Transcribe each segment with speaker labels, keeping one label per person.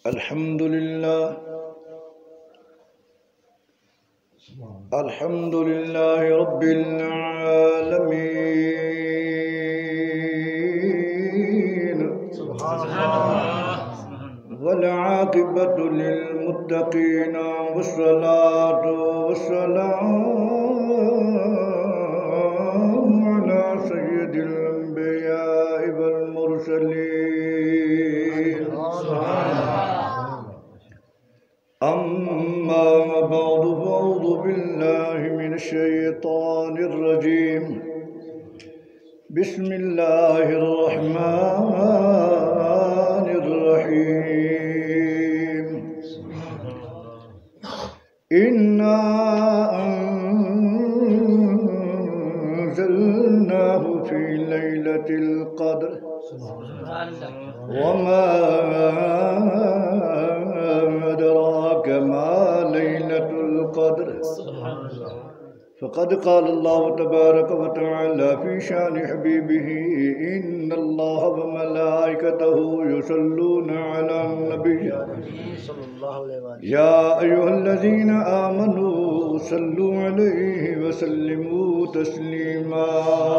Speaker 1: الحمد لله رب العالمين والعاقبة للمتقين والصلاة والسلام على سيد الأنبياء والمرسلين أما بعد فأعوذ بالله من الشيطان الرجيم بسم الله الرحمن الرحيم إنا أنزلناه في ليلة القدر وما أدراك ما ليلة القدر فقد قال الله تبارك وتعالى في شان حبيبه إن الله وملائكته يصلون على النبي يا أيها الذين آمنوا صلوا عليه وسلموا تسليما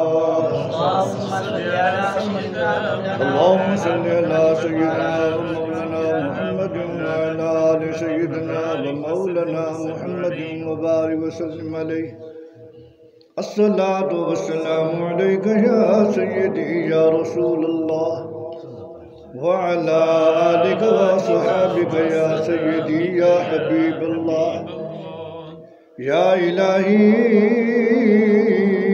Speaker 1: اللهم صل على سيدنا ومولانا محمد وعلى آل سيدنا ومولانا محمد وبارك وسلم عليه الصلاة والسلام عليك يا سيدي يا رسول الله وعلى آلك وصحابك يا سيدي يا حبيب الله يا إلهي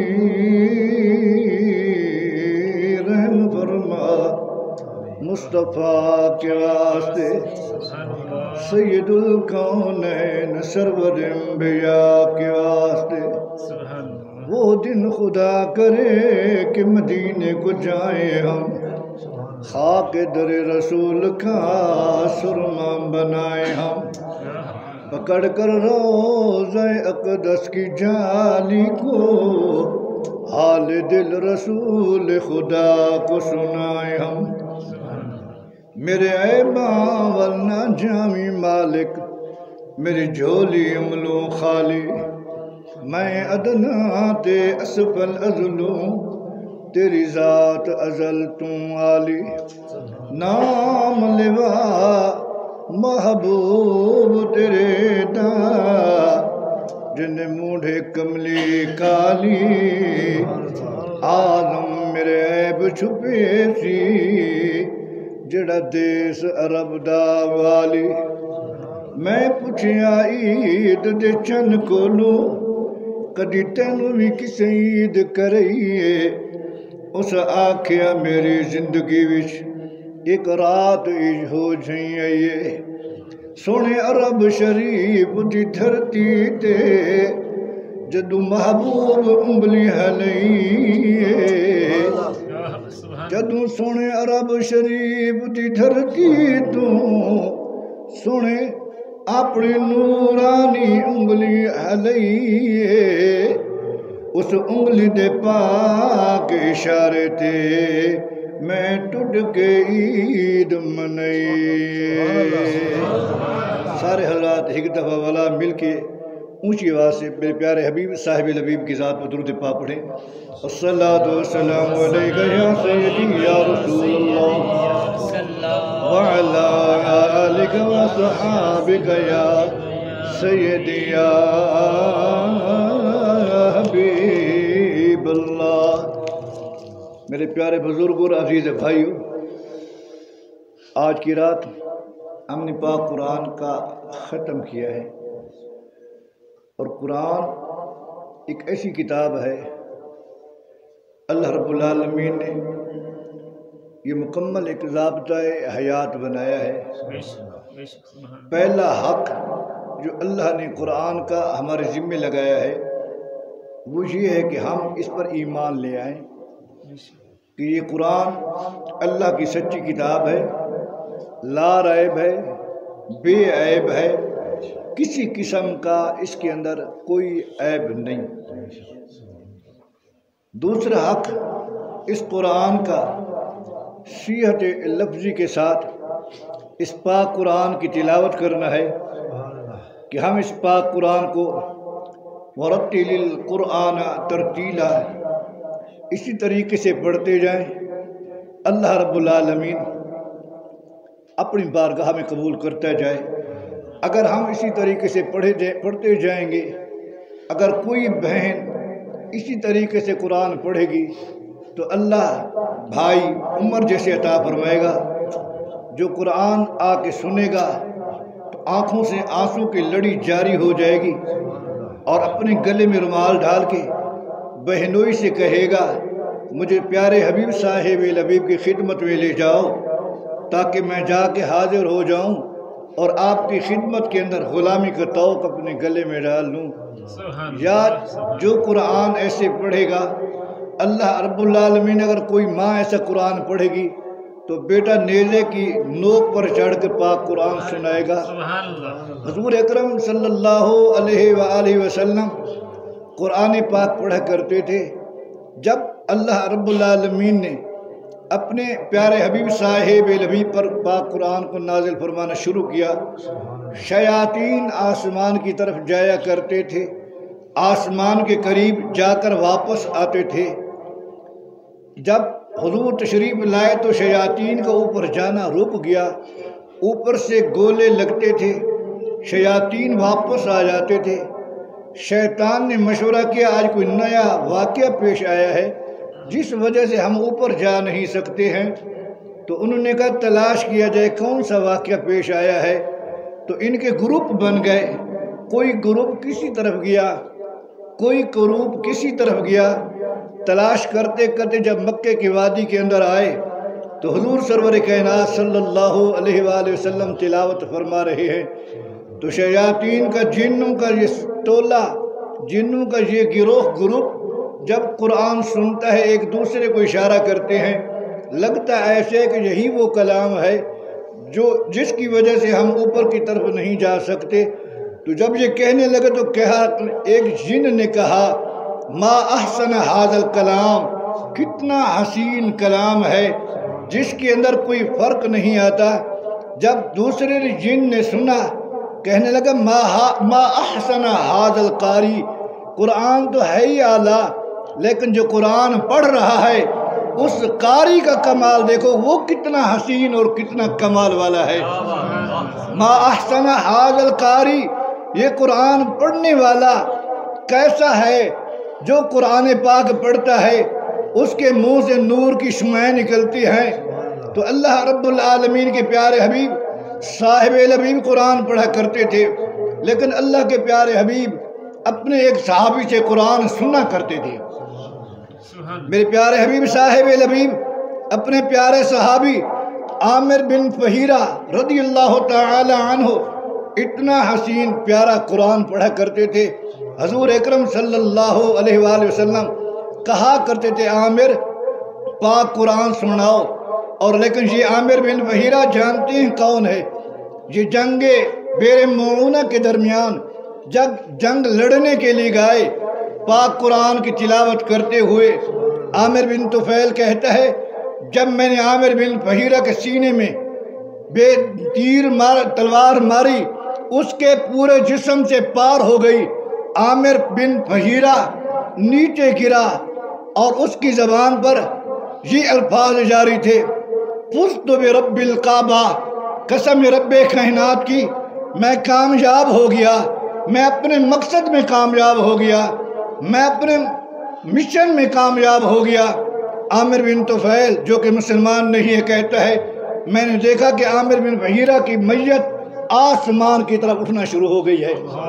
Speaker 1: رحم فرما مصطفیٰ کے واسطے سید الکونین سرور انبیاء کے واسطے وہ دن خدا کرے کہ مدینے کو جائیں ہم خاک در رسول کا سرما بنائیں ہم پکڑ کر روضہ اقدس کی جالی کو حال دل رسول خدا کو سنائیں ہم میرے اے باورنا جامی مالک میری جھولی عملوں خالی میں ادنا تے اسفل ازلوں تیری ذات ازل توں عالی نام لوا محبوب تیرے دا جن مونڈے کملی کالی آدم میرے عیب چھپے سی جڑا دیس عرب دا والی میں پوچھیا عید دے چن کولوں کدی تینوں بھی کسے عید کرئیے اس آکھیا میری زندگی وچ ایک رات ایج ہو جائیے سونے عرب شریف دی دھرتی تے جدو محبوب انگلی ہلائیے جدو سونے عرب شریف دی دھرتی تو سونے اپنی نورانی انگلی ہلائیے اس انگلی دے پاک اشارے تے میں ٹوٹ کے عید منائیے سارے حضرات ایک دفعہ والا مل کے اونچی آواز سے میرے پیارے حبیب صاحب الحبیب کی ذات پر درود پاک پڑھیں الصلاۃ والسلام علیک یا سیدی یا رسول اللہ وعلی آلک وصحابک یا سیدی یا حبیب اللہ میرے پیارے بزرگوں اور عزیز بھائیوں آج کی رات ہم نے پاک قرآن کا ختم کیا ہے اور قرآن ایک ایسی کتاب ہے اللہ رب العالمین نے یہ مکمل ایک ضابطۂ حیات بنایا ہے پہلا حق جو اللہ نے قرآن کا ہمارے ذمے لگایا ہے وہ یہ ہے کہ ہم اس پر ایمان لے آئیں کہ یہ قرآن اللہ کی سچی کتاب ہے لا ریب ہے بے عیب ہے کسی قسم کا اس کے اندر کوئی عیب نہیں دوسرا حق اس قرآن کا صحت لفظی کے ساتھ اس پاک قرآن کی تلاوت کرنا ہے کہ ہم اس پاک قرآن کو ورتل القرآن ترتیلا اسی طریقے سے پڑھتے جائیں۔ اللہ رب العالمین اپنی بارگاہ میں قبول کرتا جائے۔ اگر ہم اسی طریقے سے پڑھتے جائیں گے، اگر کوئی بہن اسی طریقے سے قرآن پڑھے گی تو اللہ بھائی عمر جیسے عطا فرمائے گا۔ جو قرآن آ کے سنے گا تو آنکھوں سے آنسو کی لڑی جاری ہو جائے گی، اور اپنے گلے میں رومال ڈال کے بہنوئی سے کہے گا مجھے پیارے حبیب صاحب لبیب کی خدمت میں لے جاؤ تاکہ میں جا کے حاضر ہو جاؤں اور آپ کی خدمت کے اندر غلامی کا طوق اپنے گلے میں ڈال لوں۔ یا جو قرآن ایسے پڑھے گا، اللہ رب العالمین اگر کوئی ماں ایسا قرآن پڑھے گی تو بیٹا نیزے کی نوک پر چڑھ کر پاک قرآن سنائے گا۔ حضور اکرم صلی اللہ علیہ وآلہ وسلم قرآن پاک پڑھا کرتے تھے۔ جب اللہ رب العالمین نے اپنے پیارے حبیب صاحب لبیب پر پاک قرآن کو نازل فرمانا شروع کیا، شیاطین آسمان کی طرف جایا کرتے تھے، آسمان کے قریب جا کر واپس آتے تھے۔ جب حضور تشریف لائے تو شیاطین کا اوپر جانا رک گیا، اوپر سے گولے لگتے تھے، شیاطین واپس آ جاتے تھے۔ شیطان نے مشورہ کیا آج کوئی نیا واقعہ پیش آیا ہے جس وجہ سے ہم اوپر جا نہیں سکتے ہیں، تو انہوں نے کہا تلاش کیا جائے کون سا واقعہ پیش آیا ہے۔ تو ان کے گروپ بن گئے، کوئی گروپ کسی طرف گیا، کوئی گروپ کسی طرف گیا۔ تلاش کرتے کرتے جب مکے کی وادی کے اندر آئے تو حضور سرور کائنات صلی اللہ علیہ وآلہ وسلم تلاوت فرما رہے ہیں، تو شیاطین کا جنوں کا یہ ٹولہ، جنوں کا یہ گروپ جب قرآن سنتا ہے ایک دوسرے کو اشارہ کرتے ہیں، لگتا ہے ایسے کہ یہی وہ کلام ہے جس کی وجہ سے ہم اوپر کی طرف نہیں جا سکتے۔ تو جب یہ کہنے لگے تو کہا، ایک جن نے کہا ما احسن ھذا الکلام، کتنا حسین کلام ہے جس کے اندر کوئی فرق نہیں آتا۔ جب دوسرے جن نے سنا، کہنے لگا ما احسن ھذا القاری، قرآن تو ہے ہی اعلیٰ، لیکن جو قرآن پڑھ رہا ہے اس قاری کا کمال دیکھو، وہ کتنا حسین اور کتنا کمال والا ہے۔ ما احسن ھذا القاری، یہ قرآن پڑھنے والا کیسا ہے؟ جو قرآن پاک پڑھتا ہے اس کے منہ سے نور کی شمعیں نکلتی ہیں۔ تو اللہ رب العالمین کے پیارے حبیب صاحب لبیب قرآن پڑھا کرتے تھے، لیکن اللہ کے پیارے حبیب اپنے ایک صحابی سے قرآن سنا کرتے تھے۔ میرے پیارے حبیب صاحب لبیب اپنے پیارے صحابی عامر بن فہیرہ رضی اللہ تعالی عنہ اتنا حسین پیارا قرآن پڑھا کرتے تھے۔ حضور اکرم صلی اللہ علیہ وآلہ وسلم کہا کرتے تھے عامر پاک قرآن سناؤ، اور لیکن یہ عامر بن فہیرہ جانتے ہیں کون ہے؟ یہ جنگ بیر معونہ کے درمیان جنگ لڑنے کے لیے گئے، پاک قرآن کی تلاوت کرتے ہوئے۔ عامر بن طفیل کہتا ہے جب میں نے عامر بن فہیرہ کے سینے میں تلوار ماری، اس کے پورے جسم سے پار ہو گئی۔ عامر بن فہیرہ نیچے گرا اور اس کی زبان پر یہ الفاظ جاری تھے، فزت برب الکعبہ، قسم رب کائنات کی میں کامیاب ہو گیا، میں اپنے مقصد میں کامیاب ہو گیا، میں اپنے مشن میں کامیاب ہو گیا۔ عامر بن طفیل جو کہ مسلمان نہیں ہے کہتا ہے میں نے دیکھا کہ عامر بن فہیرہ کی میت آسمان کی طرف اٹھنا شروع ہو گئی ہے۔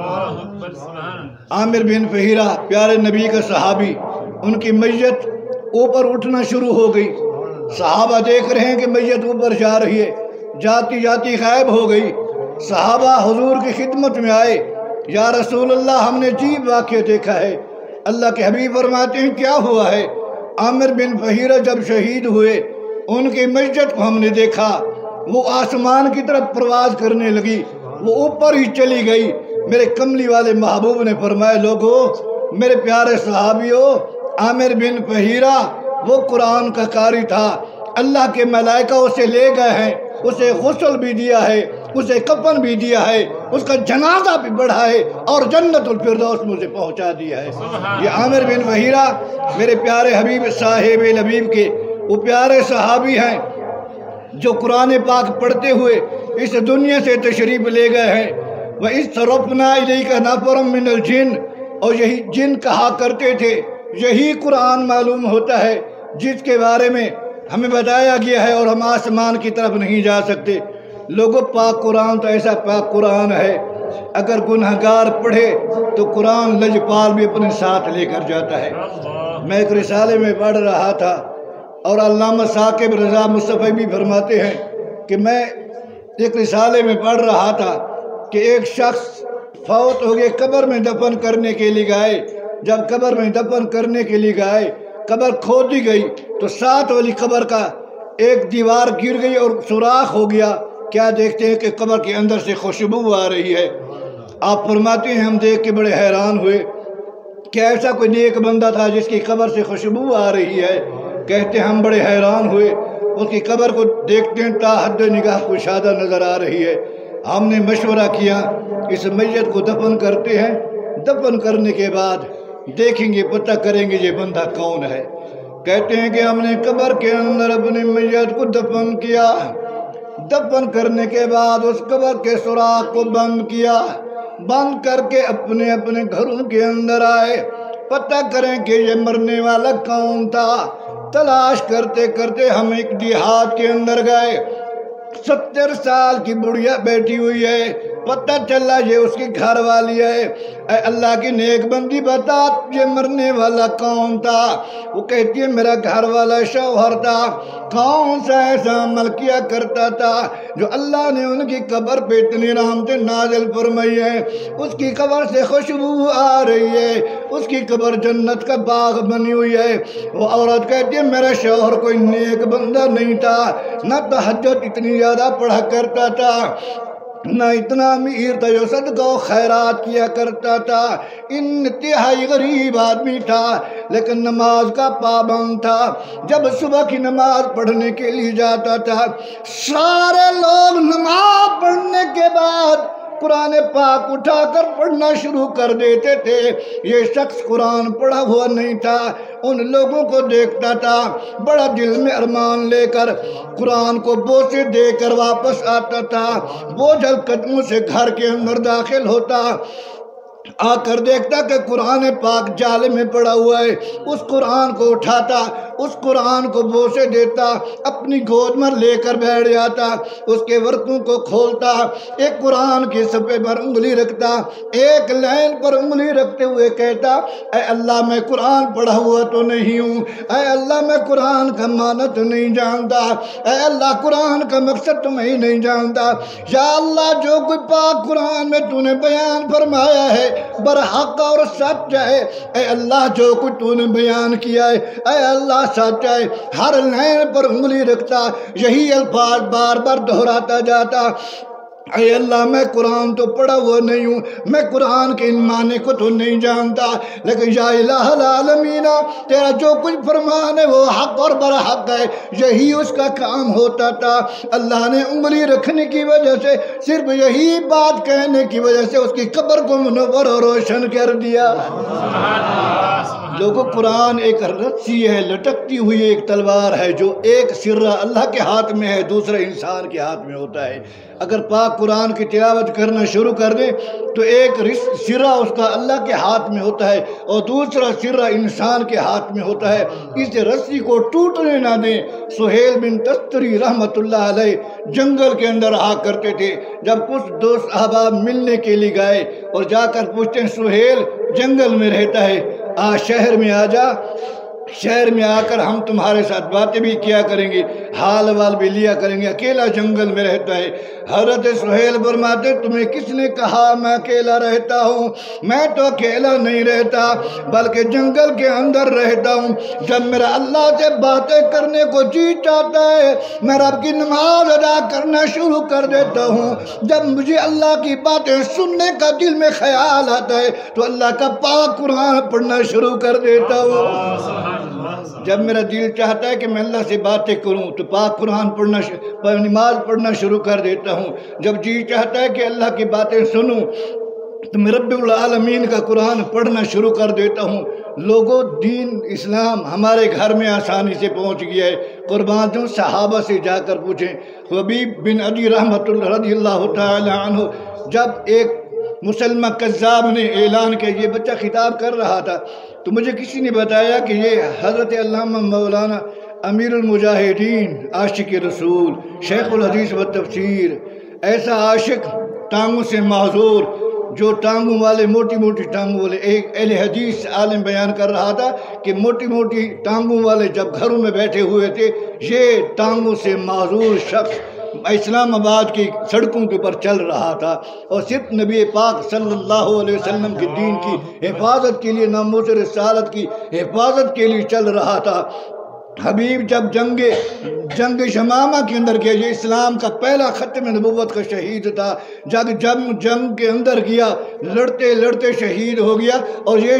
Speaker 1: عامر بن فہیرہ پیارے نبی کا صحابی، ان کی میت اوپر اٹھنا شروع ہو گئی۔ صحابہ دیکھ رہے ہیں کہ میت اوپر جا رہی ہے، جاتی جاتی غائب ہو گئی۔ صحابہ حضور کی خدمت میں آئے، یا رسول اللہ ہم نے عجیب واقعہ دیکھا ہے۔ اللہ کے حبیب فرماتے ہیں کیا ہوا ہے؟ عامر بن فہیرہ جب شہید ہوئے ان کی میت کو ہم نے دیکھا، وہ آسمان کی طرف پرواز کرنے لگی، وہ اوپر ہی چلی گئی۔ میرے کملی والے محبوب نے فرمایا لوگو، میرے پیارے صحابیوں، عامر بن فہیرہ وہ قرآن کا قاری تھا، اللہ کے ملائکہ اسے لے گئے ہیں اسے غسل بھی دیا ہے، اسے کفن بھی دیا ہے، اس کا جنازہ بھی پڑھا ہے اور جنت الفردوس میں اسے پہنچا دیا ہے۔ یہ عامر بن وحیرہ میرے پیارے حبیب صاحب لبیب کے وہ پیارے صحابی ہیں جو قرآن پاک پڑھتے ہوئے اس دنیا سے تشریف لے گئے ہیں۔ وَإِذْ صَرَفْنَا إِلَيْكَ نَفَرًا مِّنَ الْجِنِّ، اور یہی جن کہا کرتے تھے، یہی قرآن معلوم ہوتا ہے جس کے بارے میں ہمیں بتایا گیا ہے اور ہم آسمان کی طرف نہیں جا سکتے۔ لوگوں، پاک قرآن تو ایسا پاک قرآن ہے، اگر گنہگار پڑھے تو قرآن لجپال بھی اپنے ساتھ لے کر جاتا ہے۔ میں ایک رسالے میں پڑھ رہا تھا اور علامہ ثاقب رضا مصطفی بھی فرماتے ہیں کہ میں ایک رسالے میں پڑھ رہا تھا کہ ایک شخص فوت ہو گئے، قبر میں دفن کرنے کے لیے گئے۔ جب قبر میں دفن کرنے کے لیے گئے، قبر کھودی گئی تو ساتھ والی قبر کا ایک دیوار گر گئی اور سوراخ ہو گیا۔ کیا دیکھتے ہیں کہ قبر کے اندر سے خوشبو آ رہی ہے۔ آپ فرماتے ہیں ہم دیکھ کے بڑے حیران ہوئے کہ ایسا کوئی نیک بندہ تھا جس کی قبر سے خوشبو آ رہی ہے؟ کہتے ہیں ہم بڑے حیران ہوئے، اس کی قبر کو دیکھتے ہیں تا حد نگاہ کشادہ نظر آ رہی ہے۔ ہم نے مشورہ کیا اس میت کو دفن کرتے ہیں، دفن کرنے کے بعد دیکھیں گے، پتہ کریں گے یہ بندہ کون ہے۔ کہتے ہیں کہ ہم نے قبر کے اندر اپنے میت کو دفن کیا، دفن کرنے کے بعد اس قبر کے سوراخ کو بند کیا، بند کر کے اپنے اپنے گھروں کے اندر آئے، پتہ کریں کہ یہ مرنے والا کون تھا۔ تلاش کرتے کرتے ہم ایک دیہات کے اندر گئے، 70 سال کی بڑھیا بیٹھی ہوئی ہے، پتہ چلا یہ اس کی گھر والی ہے۔ اے اللہ کی نیک بندی بتا یہ مرنے والا کون تھا؟ وہ کہتی ہے میرا گھر والا شوہر تھا۔ کون سا ایسا عمل کیا کرتا تھا جو اللہ نے ان کی قبر پہ اتنی رحمتیں نازل فرمائی ہے؟ اس کی قبر سے خوشبو آ رہی ہے، اس کی قبر جنت کا باغ بنی ہوئی ہے۔ وہ عورت کہتی ہے میرا شوہر کوئی نیک بندہ نہیں تھا، نہ تہجد اتنی زیادہ پڑھا کرتا تھا، نہ اتنا امیر تھا جو صدقہ و خیرات کیا کرتا تھا، انتہائی غریب آدمی تھا، لیکن نماز کا پابند تھا۔ جب صبح کی نماز پڑھنے کے لیے جاتا تھا، سارے لوگ نماز پڑھنے کے بعد قرآن پاک اٹھا کر پڑھنا شروع کر دیتے تھے۔ یہ شخص قرآن پڑھا ہوا نہیں تھا، ان لوگوں کو دیکھتا تھا، بڑا دل میں ارمان لے کر قرآن کو بوسے دے کر واپس آتا تھا، بوجھل قدموں سے گھر کے اندر داخل ہوتا، آ کر دیکھتا کہ قرآن پاک جال میں پڑا ہوا ہے، اس قرآن کو اٹھاتا، اس قرآن کو بوسے دیتا، اپنی گود میں لے کر بیٹھ جاتا، اس کے ورقوں کو کھولتا، ایک قرآن کی صفحے پر انگلی رکھتا، ایک لائن پر انگلی رکھتے ہوئے کہتا اے اللہ میں قرآن پڑھا ہوا تو نہیں ہوں، اے اللہ میں قرآن کا معنی تو نہیں جانتا، اے اللہ قرآن کا مقصد تو میں ہی نہیں جانتا، یا اللہ جو کوئی پاک قرآن میں تو نے بیان فرمایا ہے برحق اور سچ ہے، اے اللہ جو کچھ تو نے بیان کیا ہے اے اللہ سچ ہے۔ ہر لائن پر انگلی رکھتا، یہی الفاظ بار بار دہراتا جاتا، اے اللہ میں قرآن تو پڑھا ہوا نہیں ہوں، میں قرآن کے ان معنی کو تو نہیں جانتا، لیکن یا الہ العالمین تیرا جو کچھ فرمان ہے وہ حق اور برحق ہے، یہی اس کا کام ہوتا تھا۔ اللہ نے انگلی رکھنے کی وجہ سے، صرف یہی بات کہنے کی وجہ سے اس کی قبر کو منور اور روشن کر دیا۔ لوگوں، قرآن ایک رسی ہے، لٹکتی ہوئی ایک تلوار ہے، جو ایک سرہ اللہ کے ہاتھ میں ہے، دوسرا انسان کے ہاتھ میں ہوتا ہے۔ اگر پاک قرآن کی تلاوت کرنا شروع کر دے تو ایک سرہ اس کا اللہ کے ہاتھ میں ہوتا ہے اور دوسرا سرہ انسان کے ہاتھ میں ہوتا ہے، اس رسی کو ٹوٹنے نہ دیں۔ سہیل بن تستری رحمت اللہ علیہ جنگل کے اندر رہا کرتے تھے، جب کچھ دوست احباب ملنے کے لیے گئے اور جا کر پوچھتے ہیں سہیل جنگل میں رہتا ہے، شہر میں آ جا، شہر میں آ کر ہم تمہارے ساتھ باتیں بھی کیا کریں گے، حال وال بھی لیا کریں گے، اکیلا جنگل میں رہتا ہے۔ حضرت سہیل فرماتے تمہیں کس نے کہا میں اکیلا رہتا ہوں؟ میں تو اکیلا نہیں رہتا بلکہ جنگل کے اندر رہتا ہوں۔ جب میرا اللہ سے باتیں کرنے کو جی چاہتا ہے میں رب کی نماز ادا کرنا شروع کر دیتا ہوں، جب مجھے اللہ کی باتیں سننے کا دل میں خیال آتا ہے تو اللہ کا پاک قرآن پڑھنا شروع کر دیتا ہوں۔ جب میرا دل چاہتا ہے کہ میں اللہ سے باتیں کروں تو پاک قرآن پڑھنا نماز پڑھنا شروع کر دیتا ہوں. جب جی چاہتا ہے کہ اللہ کی باتیں سنوں تو میں رب العالمین کا قرآن پڑھنا شروع کر دیتا ہوں. لوگوں دین اسلام ہمارے گھر میں آسانی سے پہنچ گیا ہے. قربان جاؤں صحابہ سے جا کر پوچھیں. حبیب بن عدی رحمۃ اللہ رضی اللہ تعالی عنہ جب ایک مسلمہ کذاب نے اعلان کیا، یہ بچہ خطاب کر رہا تھا تو مجھے کسی نے بتایا کہ یہ حضرت علامہ مولانا امیر المجاہدین عاشق رسول شیخ الحدیث و تفسیر، ایسا عاشق ٹانگوں سے معذور جو ٹانگوں والے موٹی موٹی ٹانگوں والے، ایک اہل حدیث عالم بیان کر رہا تھا کہ موٹی موٹی ٹانگوں والے جب گھروں میں بیٹھے ہوئے تھے، یہ ٹانگوں سے معذور شخص اسلام آباد کی سڑکوں کے اوپر چل رہا تھا اور صرف نبی پاک صلی اللہ علیہ وسلم کے دین کی حفاظت کے لیے، ناموس رسالت کی حفاظت کے لیے چل رہا تھا. حبیب جب جنگ شمامہ کے اندر گیا، یہ اسلام کا پہلا ختم نبوت کا شہید تھا. جنگ کے اندر گیا، لڑتے لڑتے شہید ہو گیا اور یہ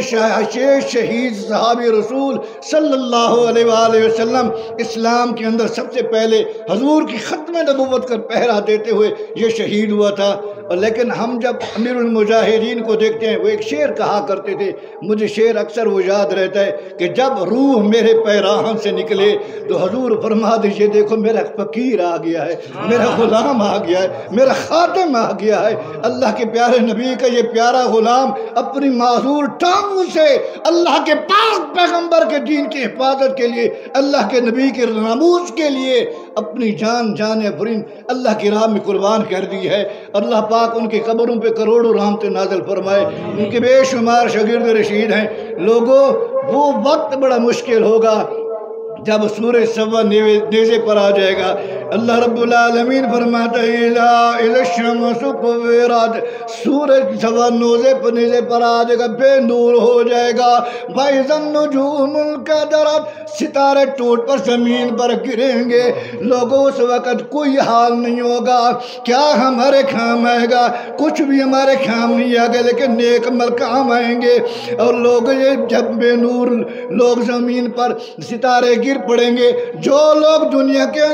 Speaker 1: شہید صحابی رسول صلی اللہ علیہ وآلہ وسلم اسلام کے اندر سب سے پہلے حضور کی ختم نبوت کا پہرا دیتے ہوئے یہ شہید ہوا تھا. اور لیکن ہم جب امیر المجاہدین کو دیکھتے ہیں، وہ ایک شعر کہا کرتے تھے، مجھے شعر اکثر وہ یاد رہتا ہے کہ جب روح میرے پیراہن سے نکلے تو حضور فرما دیجئے دیکھو میرا فقیر آ گیا ہے، میرا غلام آ گیا ہے، میرا خادم آ گیا ہے. اللہ کے پیارے نبی کا یہ پیارا غلام اپنی معذور ٹانگوں سے اللہ کے پاک پیغمبر کے دین کی حفاظت کے لیے، اللہ کے نبی کے ناموس کے لیے اپنی جان افرین اللہ کی راہ میں قربان کر دی ہے. اللہ پاک ان کی قبروں پہ کروڑوں رحمتیں نازل فرمائے. ان کے بے شمار شاگرد رشید ہیں. لوگوں وہ وقت بڑا مشکل ہوگا جب سورج سوا نیزے پر آ جائے گا. اللہ رب العالمین فرماتا ہے اِذَا الشَّمْسُ كُوِّرَتْ، سورج سوا نیزے پر آ جائے گا، بے نور ہو جائے گا. وَإِذَا النُّجُومُ انْكَدَرَتْ، ستارے ٹوٹ پر زمین پر گریں گے. لوگوں اس وقت کوئی حال نہیں ہوگا. کیا ہمارے کام آئے گا؟ کچھ بھی ہمارے کام نہیں آئے گا، لیکن نیک عمل کام آئیں گے. اور لوگ جب بے نور لوگ زمین پر ستارے گر پڑیں گے. جو لوگ دنیا کے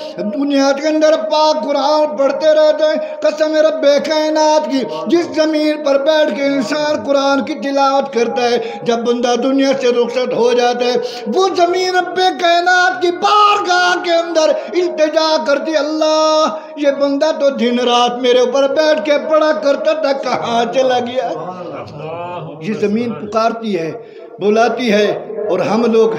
Speaker 1: اندر پاک قرآن پڑھتے رہتے ہیں، قسم رب کائنات کی، جس زمین پر بیٹھ کے انسان قرآن کی تلاوت کرتا ہے، جب بندہ دنیا سے رخصت ہو جاتا ہے، وہ زمین رب کائنات کی بارگاہ کے اندر التجا کرتی، اللہ یہ بندہ تو دن رات میرے اوپر بیٹھ کے پڑھا کرتا تھا، کہاں چلا گیا؟ یہ زمین پکارتی ہے، بلاتی ہے اور ہم لوگ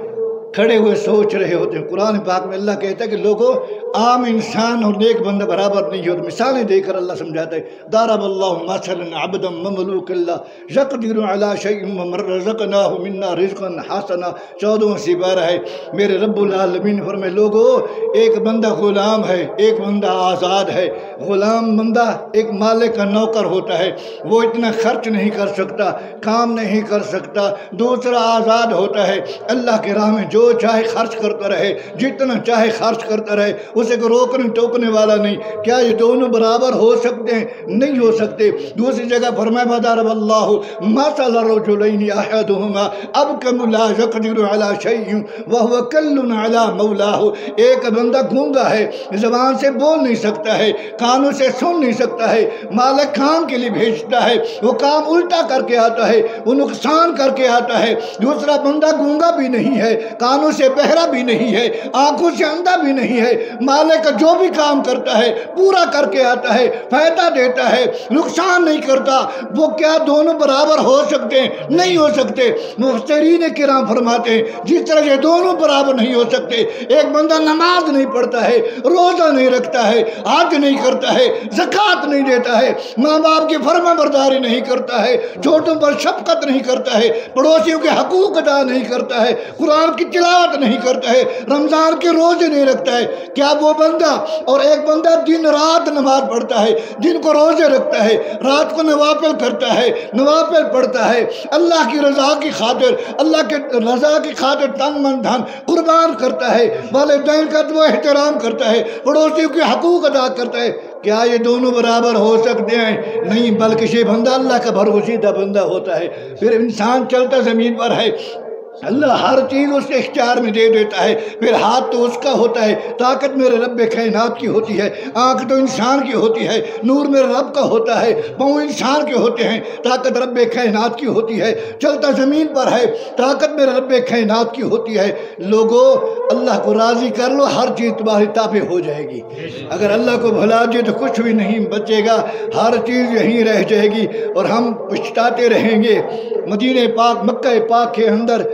Speaker 1: کھڑے ہوئے سوچ رہے ہوتے ہیں. قرآن پاک میں اللہ کہتا ہے کہ لوگوں عام انسان اور نیک بندہ برابر نہیں ہوتے. مثالیں دے کر اللہ سمجھاتا ہے. ضرب اللہ مثلا عبدا مملوکا لا یقدر علی شیء ومن رزقناہ منا رزقا حسنا، 14واں سپارہ ہے. میرے رب العالمین فرمائے لوگوں ایک بندہ غلام ہے، ایک بندہ آزاد ہے. غلام بندہ ایک مالک کا نوکر ہوتا ہے، وہ اتنا خرچ نہیں کر سکتا، کام نہیں کر سکتا. دوسرا آزاد ہوتا ہے، اللہ کے راہ میں جو چاہے خرچ کرتا رہے، جتنا چاہے خرچ کرتا رہے، اسے کو روکنے ٹوکنے والا نہیں. کیا یہ دونوں برابر ہو سکتے ہیں؟ نہیں ہو سکتے. دوسری جگہ فرمائے وَضَرَبَ اللَّهُ مَثَلَ رَجُلَيْنِ أَحَدُهُمَا أَبْكَمُ لَا يَقْدِرُ عَلَى شَيْءٍ وَهُوَ كَلٌّ عَلَى مَوْلَاهُ. ایک بندہ گونگا ہے، زبان سے بول نہیں سکتا ہے، کانوں سے سن نہیں سکتا ہے، مالک کام کے لیے بھیجتا ہے، وہ کام الٹا کر کے آتا ہے، وہ نقصان کر کے آتا ہے. دوسرا بندہ گونگا بھی نہیں ہے، کانوں سے بہرا بھی نہیں ہے، آنکھوں سے اندھا بھی نہیں ہے، مالک جو بھی کام کرتا ہے پورا کر کے آتا ہے، فائدہ دیتا ہے، نقصان نہیں کرتا. وہ کیا دونوں برابر ہو سکتے ہیں؟ نہیں ہو سکتے. مفسرین کرام فرماتے ہیں جس طرح یہ دونوں برابر نہیں ہو سکتے، ایک بندہ نماز نہیں پڑھتا ہے، روزہ نہیں رکھتا ہے، حج نہیں کرتا ہے، زکوٰۃ نہیں دیتا ہے، ماں باپ کی فرما برداری نہیں کرتا ہے، چھوٹوں پر شفقت نہیں کرتا ہے، پڑوسیوں کے حقوق ادا نہیں کرتا ہے، قرآن کی تلاوت نہیں کرتا ہے، رمضان کے روزے نہیں رکھتا ہے. کیا وہ بندہ اور ایک بندہ دن رات نماز پڑھتا ہے، دن کو روزے رکھتا ہے، رات کو نوافل کرتا ہے، نوافل پڑھتا ہے، اللہ کی رضا کی خاطر، اللہ کے رضا کی خاطر تن من دھن قربان کرتا ہے، والدین کا وہ احترام کرتا ہے، پڑوسیوں کے حقوق ادا کرتا ہے، کیا یہ دونوں برابر ہو سکتے ہیں؟ نہیں، بلکہ یہ بندہ اللہ کا بھروسیدہ بندہ ہوتا ہے. پھر انسان چلتا زمین پر ہے، اللہ ہر چیز اس کے اختیار میں دے دیتا ہے. پھر ہاتھ تو اس کا ہوتا ہے، طاقت میرے رب کائنات کی ہوتی ہے، آنکھ تو انسان کی ہوتی ہے، نور میرے رب کا ہوتا ہے، پاؤں انسان کے ہوتے ہیں، طاقت رب کائنات کی ہوتی ہے، چلتا زمین پر ہے، طاقت میرے رب کائنات کی ہوتی ہے. لوگوں اللہ کو راضی کر لو، ہر چیز تمہاری تابع ہو جائے گی. اگر اللہ کو بھلا دے تو کچھ بھی نہیں بچے گا، ہر چیز یہیں رہ جائے گی اور ہم پچھتاتے رہیں گے. مدینہ پاک مکہ پاک کے اندر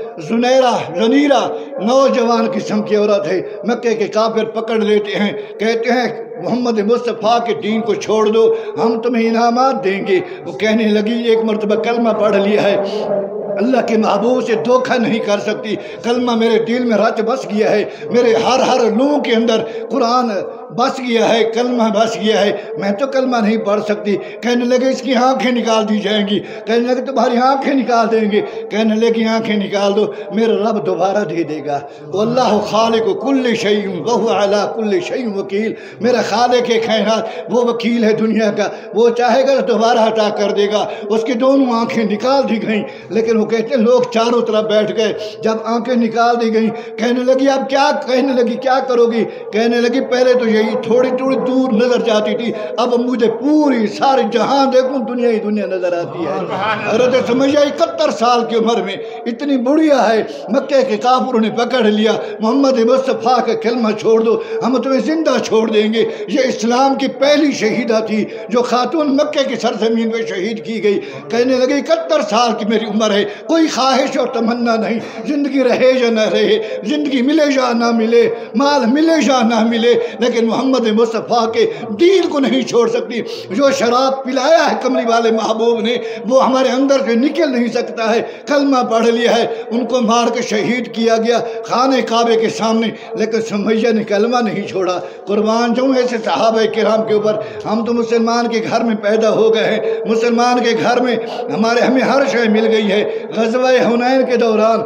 Speaker 1: زنیرہ نوجوان قسم کی عورت ہے. مکے کے کافر پکڑ لیتے ہیں، کہتے ہیں محمد مصطفیٰ کے دین کو چھوڑ دو، ہم تمہیں انعامات دیں گے. وہ کہنے لگی ایک مرتبہ کلمہ پڑھ لیا ہے، اللہ کے محبوب سے دھوکہ نہیں کر سکتی. کلمہ میرے دل میں رچ بس گیا ہے، میرے ہر لوگوں کے اندر قرآن بس گیا ہے، کلمہ بس گیا ہے، میں تو کلمہ نہیں پڑھ سکتی. کہنے لگے اس کی آنکھیں نکال دی جائیں گی. کہنے لگے تمہاری آنکھیں نکال دیں گے. کہنے لگے آنکھیں نکال دو، میرا رب دوبارہ دے دے گا. واللہ خالق کل شیء وہو علی کل شیء وکیل. میرا خالق کائنات وہ وکیل ہے دنیا کا، وہ چاہے گا دوبارہ عطا کر دے گا. اس کی دونوں آنکھیں نکال دی گئیں، لیکن وہ کہتے ہیں لوگ چاروں طرف بیٹھ گئے. جب آنکھیں نکال دی گئیں کہنے لگی اب کیا، کہنے لگی کیا کرو گی. کہنے لگی پہلے تو یہی تھوڑی تھوڑی دور نظر جاتی تھی، اب مجھے پوری ساری جہان دیکھوں دنیا ہی دنیا نظر آتی ہے. حضرت سمیہ 71 سال کی عمر میں اتنی بڑھیا ہے، مکے کے کافروں نے پکڑ لیا، محمد مصطفیٰ کا کلمہ چھوڑ دو، ہم تمہیں زندہ چھوڑ دیں گے. یہ اسلام کی پہلی شہیدہ تھی جو خاتون مکے کی سرزمین پہ شہید کی گئی. کہنے لگی 71 سال کی میری عمر ہے، کوئی خواہش اور تمنا نہیں، زندگی رہے یا نہ رہے، زندگی ملے یا نہ ملے، مال ملے یا نہ ملے، لیکن محمد مصطفیٰ کے دین کو نہیں چھوڑ سکتی. جو شراب پلایا ہے کملی والے محبوب نے وہ ہمارے اندر سے نکل نہیں سکتا ہے. کلمہ پڑھ لیا ہے، ان کو مار کے شہید کیا گیا خانہ کعبے کے سامنے، لیکن سمیہ نے کلمہ نہیں چھوڑا. قربان جاؤں ایسے صحابہ کرام کے اوپر. ہم تو مسلمان کے گھر میں پیدا ہو گئے ہیں، مسلمان کے گھر میں ہمیں ہر شے مل گئی ہے. غزوہ حنین کے دوران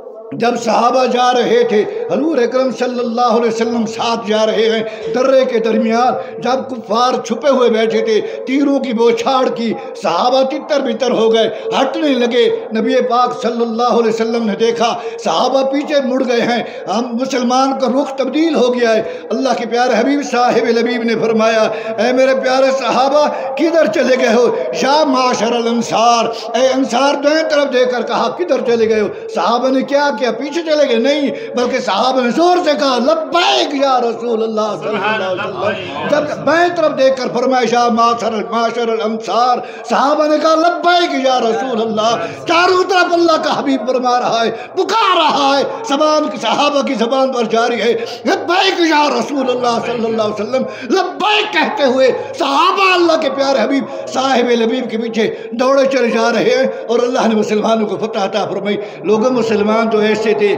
Speaker 1: جب صحابہ جا رہے تھے، حضور اکرم صلی اللہ علیہ وسلم ساتھ جا رہے ہیں، درے کے درمیان جب کفار چھپے ہوئے بیٹھے تھے، تیروں کی بوچھاڑ کی، صحابہ تتر بتر ہو گئے، ہٹنے لگے. نبی پاک صلی اللہ علیہ وسلم نے دیکھا صحابہ پیچھے مڑ گئے ہیں، ہم مسلمان کا رخ تبدیل ہو گیا ہے. اللہ کے پیارے حبیب صاحب لبیب نے فرمایا اے میرے پیارے صحابہ کدھر چلے گئے ہو؟ یا معاشر الانصار، اے انصار دائیں طرف دے کر کہا کدھر چلے گئے ہو؟ صحابہ نے کیا پیچھے چلے گئے؟ نہیں، بلکہ صحابہ نے زور سے کہا لبیک یا رسول اللہ صلی اللہ علیہ وسلم. جب بائیں طرف دیکھ کر فرمایا یا معاشر الانصار، صحابہ نے کہا لبیک یا رسول اللہ. چاروں طرف اللہ کا حبیب فرما رہا ہے، پکار رہا ہے، زبان صحابہ کی زبان پر جاری ہے لبیک یا رسول اللہ صلی اللہ علیہ وسلم. لبیک کہتے ہوئے صحابہ اللہ کے پیارے حبیب صاحب لبیب کے پیچھے دوڑے چلے جا رہے ہیں اور اللہ نے مسلمانوں کو فتح عطا فرمائی. لوگوں مسلمان تو ایسے تھے،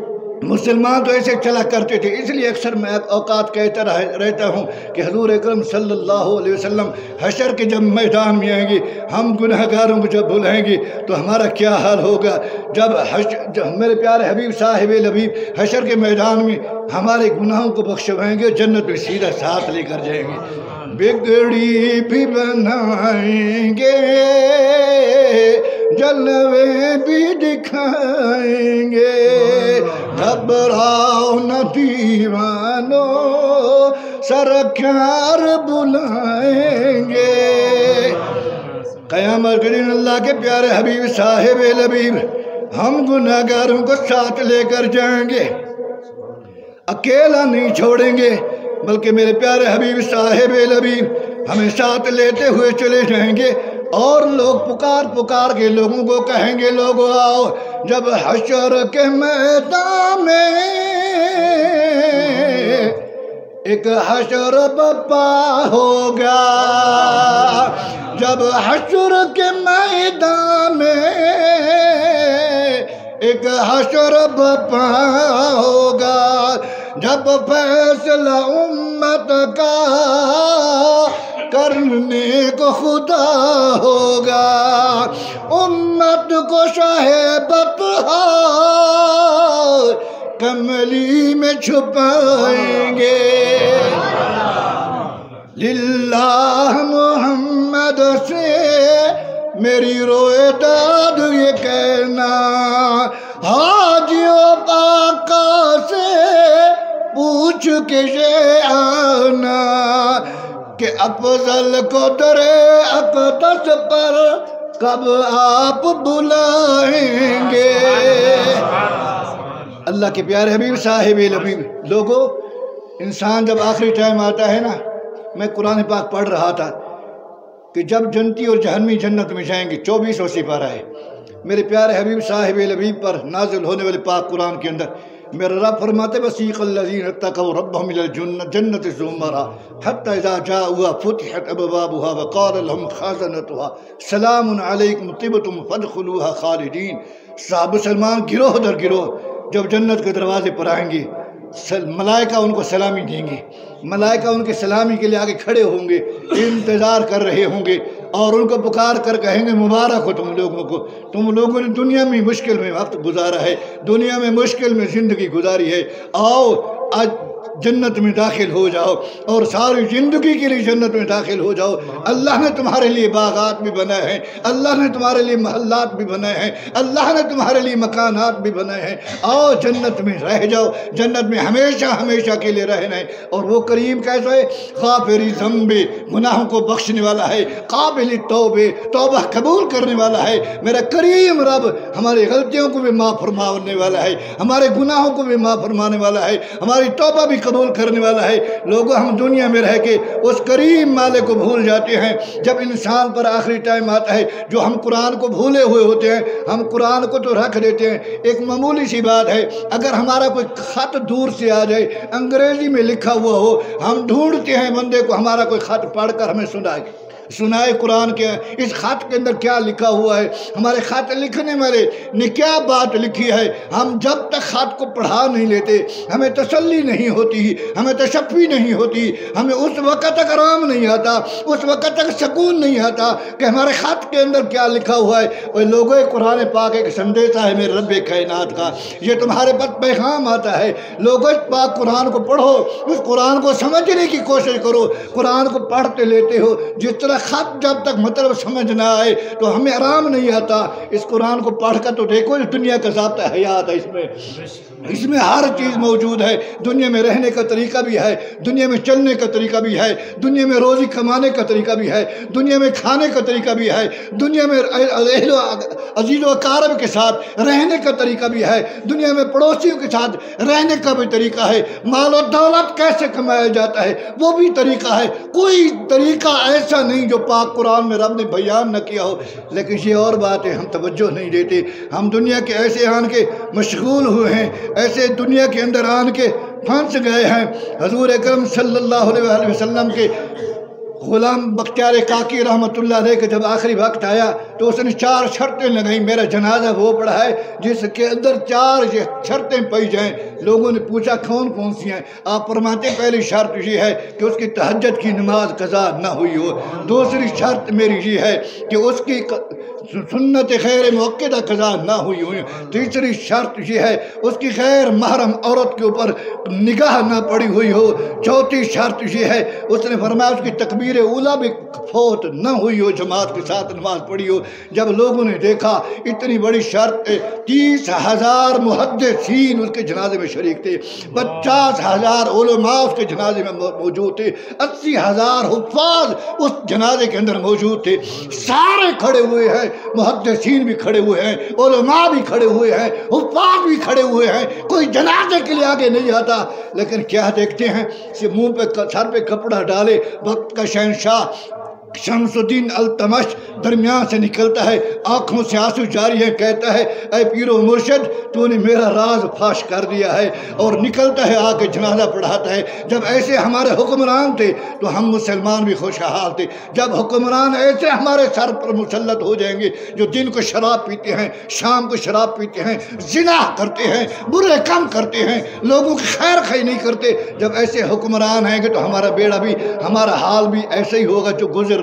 Speaker 1: مسلمان تو ایسے چلا کرتے تھے. اس لیے اکثر میں اوقات کہتا رہتا ہوں کہ حضور اکرم صلی اللہ علیہ وسلم حشر کے جب میدان میں آئیں گے، ہم گناہ گاروں کو جب بلائیں گے تو ہمارا کیا حال ہوگا. جب میرے پیارے حبیب صاحب لبیب حشر کے میدان میں ہمارے گناہوں کو بخشوائیں گے، جنت میں سیدھا ساتھ لے کر جائیں گے. بگڑی بھی بنائیں گے، جلوے بھی دکھائیں گے، گھبراؤ نہ دیوانو سرکار بلائیں گے. قیامت کے دن اللہ کے پیارے حبیب صاحب لبیب ہم گناہ گاروں کو ساتھ لے کر جائیں گے، اکیلا نہیں چھوڑیں گے، بلکہ میرے پیارے حبیب صاحب لبیب ہمیں ساتھ لیتے ہوئے چلے جائیں گے. اور لوگ پکار پکار کے لوگوں کو کہیں گے لوگوں آؤ. جب حشر کے میدان میں ایک حشر بپا ہوگا، جب حشر کے میدان میں ایک حشر بپا ہوگا، جب فیصلہ امت کا کرنے کو خدا ہوگا، امت کو شاہ بطحا کملی میں چھپائیں گے. للہ محمد سے میری روئے داد یہ کہنا، کے یہ آنا کہ افضل کو در اقدس پر کب آپ بلائیں گے۔ اللہ کے پیارے حبیب صاحب لبیب لوگوں، انسان جب آخری ٹائم آتا ہے نا، میں قرآن پاک پڑھ رہا تھا کہ جب جنتی اور جہنمی جنت میں جائیں گے، 24 سپارہ ہے میرے پیارے حبیب صاحب لبیب پر نازل ہونے والے پاک قرآن کے اندر میرا رب فرماتے وسیق الذین اتقوا ربهم الی الجنۃ زمرا حتی اذا جاؤوها فتحت ابوابها وقال لهم خازنتها سلام علیکم طبتم فادخلوها خالدین۔ صحابہ سلمان گروہ در گروہ جب جنت کے دروازے پر آئیں گے، ملائکہ ان کو سلامی دیں گے، ملائکہ ان کے سلامی کے لیے آگے کھڑے ہوں گے، انتظار کر رہے ہوں گے اور ان کو پکار کر کہیں گے مبارک ہو تم لوگوں کو، تم لوگوں نے دنیا میں مشکل میں وقت گزارا ہے، دنیا میں مشکل میں زندگی گزاری ہے، آؤ آج جنت میں داخل ہو جاؤ اور ساری زندگی کے لیے جنت میں داخل ہو جاؤ۔ اللہ نے تمہارے لیے باغات بھی بنائے ہیں، اللہ نے تمہارے لیے محلات بھی بنائے ہیں، اللہ نے تمہارے لیے مکانات بھی بنائے ہیں، آؤ جنت میں رہ جاؤ، جنت میں ہمیشہ ہمیشہ کے لیے رہنا ہے۔ اور وہ کریم کیسا ہے؟ غافر ذنب، گناہوں کو بخشنے والا ہے، قابل توبے، توبہ قبول کرنے والا ہے۔ میرا کریم رب ہماری غلطیوں کو بھی معاف فرمانے والا ہے، ہمارے گناہوں کو بھی معاف فرمانے والا ہے، ہماری توبہ بھی قبول کرنے والا ہے۔ لوگوں ہم دنیا میں رہ کے اس کریم مالک کو بھول جاتے ہیں۔ جب انسان پر آخری ٹائم آتا ہے جو ہم قرآن کو بھولے ہوئے ہوتے ہیں، ہم قرآن کو تو رکھ دیتے ہیں۔ ایک معمولی سی بات ہے، اگر ہمارا کوئی خط دور سے آ جائے، انگریزی میں لکھا ہوا ہو، ہم ڈھونڈتے ہیں بندے کو ہمارا کوئی خط پڑھ کر ہمیں سنائے قرآن کے اس خط کے اندر کیا لکھا ہوا ہے، ہمارے خط لکھنے والے نے کیا بات لکھی ہے۔ ہم جب تک خط کو پڑھا نہیں لیتے ہمیں تسلی نہیں ہوتی، ہمیں تشفی نہیں ہوتی، ہمیں اس وقت تک آرام نہیں آتا، اس وقت تک سکون نہیں آتا کہ ہمارے خط کے اندر کیا لکھا ہوا ہے۔ وہ لوگوں قرآن پاک ایک سندیشہ ہے میرے رب کائنات کا، یہ تمہارے پاس پیغام آتا ہے۔ لوگوں پاک قرآن کو پڑھو، اس قرآن کو سمجھنے کی کوشش کرو۔ قرآن کو پڑھتے لیتے ہو، جس طرح خط جب تک مطلب سمجھ نہ آئے تو ہمیں آرام نہیں آتا۔ اس قرآن کو پڑھ کر تو دیکھو اس دنیا کا ضابطہ حیات ہے، اس میں ہر چیز موجود ہے۔ دنیا میں رہنے کا طریقہ بھی ہے، دنیا میں چلنے کا طریقہ بھی ہے، دنیا میں روزی کمانے کا طریقہ بھی ہے، دنیا میں کھانے کا طریقہ بھی ہے، دنیا میں اہل و عزیز و اقارب کے ساتھ رہنے کا طریقہ بھی ہے، دنیا میں پڑوسیوں کے ساتھ رہنے کا بھی طریقہ ہے، مال و دولت کیسے کمایا جاتا ہے وہ بھی طریقہ ہے۔ کوئی طریقہ ایسا نہیں جو پاک قرآن میں رب نے بیان نہ کیا ہو، لیکن یہ اور بات ہے ہم توجہ نہیں دیتے۔ ہم دنیا کے ایسے آن کے مشغول ہوئے ہیں، ایسے دنیا کے اندر آن کے پھنس گئے ہیں۔ حضور اکرم صلی اللہ علیہ وسلم کے غلام بختیار کاکی رحمۃ اللہ علیہ کے جب آخری وقت آیا تو اس نے 4 شرطیں لگائیں۔ میرا جنازہ وہ پڑا ہے جس کے اندر 4 شرطیں پائی جائیں۔ لوگوں نے پوچھا کون کون سی ہیں؟ آپ فرماتے پہلی شرط یہ ہے کہ اس کی تہجد کی نماز قضا نہ ہوئی ہو۔ دوسری شرط میری یہ ہے کہ اس کی سنت غیر موقعہ قضا نہ ہوئی ہو۔ تیسری شرط یہ ہے اس کی غیر محرم عورت کے اوپر نگاہ نہ پڑی ہوئی ہو۔ چوتھی شرط یہ ہے اس نے فرمایا اس کی تکبیر اولیٰ بھی فوت نہ ہوئی ہو، جماعت کے ساتھ نماز پڑھی ہو۔ جب لوگوں نے دیکھا اتنی بڑی شرط، 30,000 محدثین اس کے جنازے میں شریک تھے، 50,000 علماء اس کے جنازے میں موجود تھے، 80,000 حفاظ اس جنازے کے اندر موجود تھے۔ سارے کھڑے ہوئے ہیں، محدثین بھی کھڑے ہوئے ہیں، علماء بھی کھڑے ہوئے ہیں، حفاظ بھی کھڑے ہوئے ہیں، کوئی جنازے کے لیے آگے نہیں آتا۔ لیکن کیا دیکھتے ہیں کہ منہ پہ سر پہ کپڑا ڈالے وقت کا شہنشاہ شمس الدین التمش درمیان سے نکلتا ہے، آنکھوں سے آنسو جاری ہے، کہتا ہے اے پیر و مرشد تو نے میرا راز فاش کر دیا ہے، اور نکلتا ہے آ کے جنازہ پڑھاتا ہے۔ جب ایسے ہمارے حکمران تھے تو ہم مسلمان بھی خوشحال تھے۔ جب حکمران ایسے ہمارے سر پر مسلط ہو جائیں گے جو دن کو شراب پیتے ہیں، شام کو شراب پیتے ہیں، زنا کرتے ہیں، برے کام کرتے ہیں، لوگوں کی خیر خواہی نہیں کرتے، جب ایسے حکمران ہیں گے تو ہمارا بیڑا بھی، ہمارا حال بھی ایسے ہی ہوگا جو گزر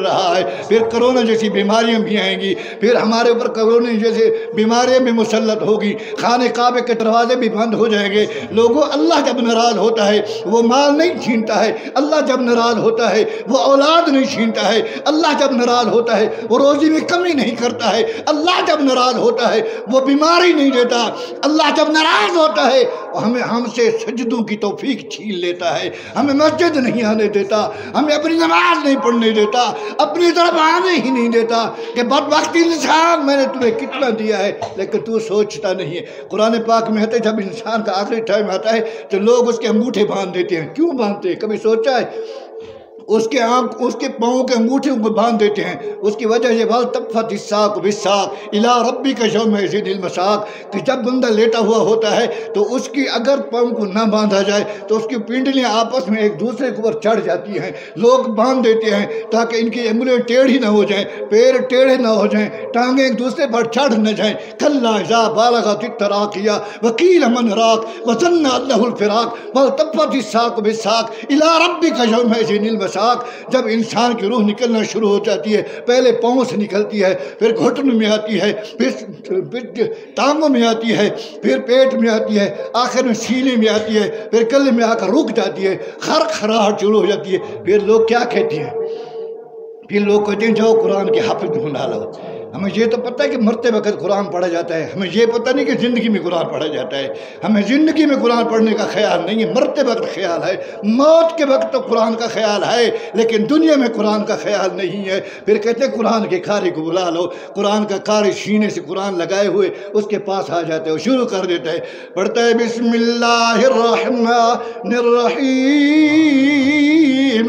Speaker 1: رہا ہے، پھر کرونا جیسی بیماریاں بھی آئیں گی، پھر ہمارے اوپر کرونا جیسی بیماریاں بھی مسلط ہوگی، خانہ کعبے کے دروازے بھی بند ہو جائیں گے۔ لوگوں، اللہ جب ناراض ہوتا ہے وہ مال نہیں چھینتا ہے، اللہ جب ناراض ہوتا ہے وہ اولاد نہیں چھینتا ہے، اللہ جب ناراض ہوتا ہے وہ روزی میں کمی نہیں کرتا ہے، اللہ جب ناراض ہوتا ہے وہ بیماری نہیں دیتا، اللہ جب ناراض ہوتا ہے ہم سے سجدوں کی توفیق چھین لیتا ہے، ہمیں مسجد نہیں آنے دیتا، ہمیں اپنی نماز نہیں پڑھنے دیتا، اپنی طرف آنے ہی نہیں دیتا کہ بدبخت انسان، میں نے تمہیں کتنا دیا ہے لیکن تو سوچتا نہیں ہے۔ قرآن پاک میں ہے جب انسان کا آخری ٹائم آتا ہے تو لوگ اس کے انگوٹھے باندھ دیتے ہیں۔ کیوں باندھتے ہیں؟ کبھی سوچا ہے؟ اس کے پاؤں کے انگوٹھے کو باندھ دیتے ہیں، اس کی وجہ یہ وَالْتَفَّتِ السَّاقُ بِالسَّاقِ إِلَىٰ رَبِّكَ يَوْمَئِذٍ الْمَسَاقُ کہ جب بندہ لیٹا ہوا ہوتا ہے تو اس کی اگر پاؤں کو نہ باندھا جائے تو اس کی پنڈلیاں آپس میں ایک دوسرے کے اوپر چڑھ جاتی ہیں، لوگ باندھ دیتے ہیں تاکہ ان کی انگلیاں ٹیڑھی نہ ہو جائیں، پیر ٹیڑھے نہ ہو جائیں، ٹانگیں ایک دوسرے پر چڑھ نہ جائیں۔ كَلَّا إِذَا بَلَغَتِ التَّرَاقِيَ وَقِيلَ مَنْ رَاقٍ وَظَنَّ أَنَّهُ الْفِرَاقُ وَالْتَفَّتِ السَّاقُ بِالسَّاقِ إِلَىٰ رَبِّكَ يَوْمَئِذٍ الْمَسَاقُ جب انسان کی روح نکلنا شروع ہو جاتی ہے، پہلے پاؤں سے نکلتی ہے، پھر گھٹن میں آتی ہے، پھر ٹانگوں میں آتی ہے، پھر پیٹ میں آتی ہے، آخر میں سینے میں آتی ہے، پھر گلے میں آ کر رک جاتی ہے، خرخراہٹ شروع ہو جاتی ہے۔ پھر لوگ کیا کہتے ہیں؟ پھر لوگ کہتے ہیں جاؤ قرآن کے حافظ ڈھونڈا لو۔ ہمیں یہ تو پتہ ہے کہ مرتے وقت قرآن پڑھا جاتا ہے، ہمیں یہ پتہ نہیں کہ زندگی میں قرآن پڑھا جاتا ہے۔ ہمیں زندگی میں قرآن پڑھنے کا خیال نہیں ہے، مرتے وقت خیال ہے، موت کے وقت تو قرآن کا خیال ہے لیکن دنیا میں قرآن کا خیال نہیں ہے۔ پھر کہتے ہیں قرآن کے قاری کو بلا لو، قرآن کا قاری سینے سے قرآن لگائے ہوئے اس کے پاس آ جاتے ہیں، وہ شروع کر دیتا ہے، پڑھتا ہے بسم اللہ الرحمن الرحیم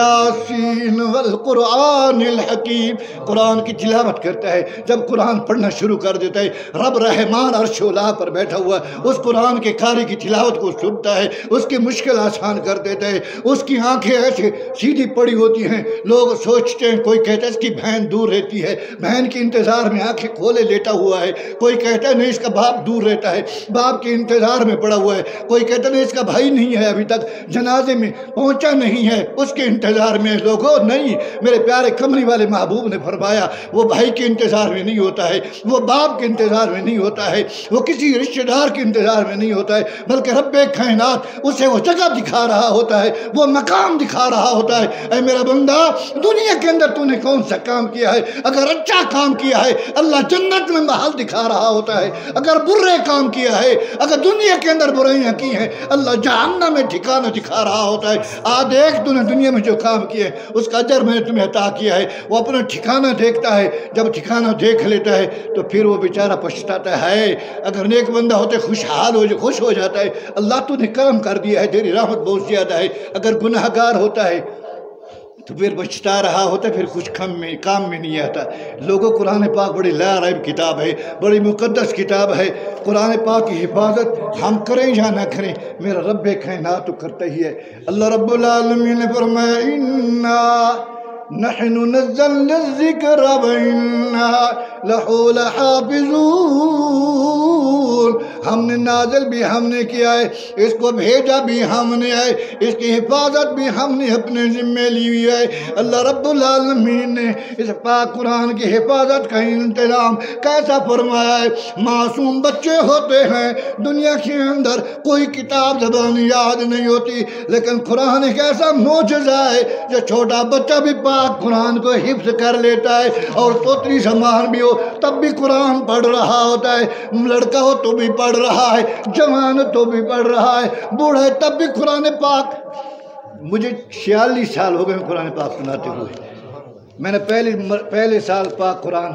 Speaker 1: یاسین والقرآن الحکیم، قرآن کی تلاوت کرتا ہے۔ جب قرآن پڑھنا شروع کر دیتا ہے، رب رحمان عرش ولا پر بیٹھا ہوا اس قرآن کے قاری کی تلاوت کو سنتا ہے، اس کی مشکل آسان کر دیتا ہے، اس کی آنکھیں ایسے سیدھی پڑی ہوتی ہیں، لوگ سوچتے ہیں، کوئی کہتا ہے اس کی بہن دور رہتی ہے، بہن کے انتظار میں آنکھیں کھولے لیٹا ہوا ہے، کوئی کہتا ہے نہیں اس کا باپ دور رہتا ہے، باپ کے انتظار میں پڑا ہوا ہے، کوئی کہتا ہے نہیں اس کا بھائی نہیں ہے ابھی تک جنازے میں پہنچا نہیں ہے، اس کے انتظار میں۔ لوگوں نہیں، میرے پیارے کملی والے محبوب نے فرمایا وہ بھائی کے انتظار میں نہیں ہوتا ہے، وہ باپ کے انتظار میں نہیں ہوتا ہے، وہ کسی رشتہ دار کے انتظار میں نہیں ہوتا ہے، بلکہ رب کائنات اسے وہ جگہ دکھا رہا ہوتا ہے، وہ مقام دکھا رہا ہوتا ہے۔ اے میرا بندہ، دنیا کے اندر تو نے کون سا کام کیا ہے؟ اگر اچھا کام کیا ہے اللہ جنت میں محل دکھا رہا ہوتا ہے، اگر برے کام کیا ہے، اگر دنیا کے اندر برائیاں کی ہیں اللہ جہنم میں ٹھکانہ دکھا رہا ہوتا ہے۔ دیکھ تو نے دنیا میں جو کام کیے اس کا اجر میں نے تمہیں عطا کیا ہے۔ وہ اپنا ٹھکانہ دیکھتا ہے، جب ٹھکانہ دیکھ لیتا ہے تو پھر وہ بیچارہ پچھتاتا ہے۔ اگر نیک بندہ ہوتے خوش ہو جاتا ہے، اللہ تو نے کرم کر دیا ہے، تیری رحمت بہت زیادہ ہے۔ اگر گناہ گار ہوتا ہے تو پھر بچتا رہا ہوتا ہے، پھر کچھ کام میں نہیں آتا۔ لوگوں، قرآن پاک بڑی لا ریب کتاب ہے، بڑی مقدس کتاب ہے۔ قرآن پاک کی حفاظت ہم کریں یا نہ کریں، میرا رب کائنات تو کرتا ہی ہے۔ اللہ رب العالمین نے فرمایا اِنَّا نَحْنُ نَزَّلْنَا الذِّكْرَ وَإِنَّا لَهُ لَحَافِظُونَ، ہم نے نازل بھی ہم نے کیا ہے، اس کو بھیجا بھی ہم نے ہے، اس کی حفاظت بھی ہم نے اپنے ذمے لی ہوئی ہے۔ اللہ رب العالمین نے اس پاک قرآن کی حفاظت کا انتظام کیسا فرمایا ہے؟ معصوم بچے ہوتے ہیں، دنیا کے اندر کوئی کتاب زبانی یاد نہیں ہوتی، لیکن قرآن ایک ایسا معجزہ ہے جو چھوٹا بچہ بھی پاک قرآن کو حفظ کر لیتا ہے، اور توتری زمان بھی ہو تب بھی قرآن پڑھ رہا ہوتا ہے، لڑکا ہو تو بھی پڑھ رہا ہے، جوان تو بھی پڑھ رہا ہے، بوڑھا ہے تب بھی قرآن پاک۔ مجھے 46 سال ہو گئے قرآن پاک سناتے ہوئے۔ میں نے پہلے سال پاک قرآن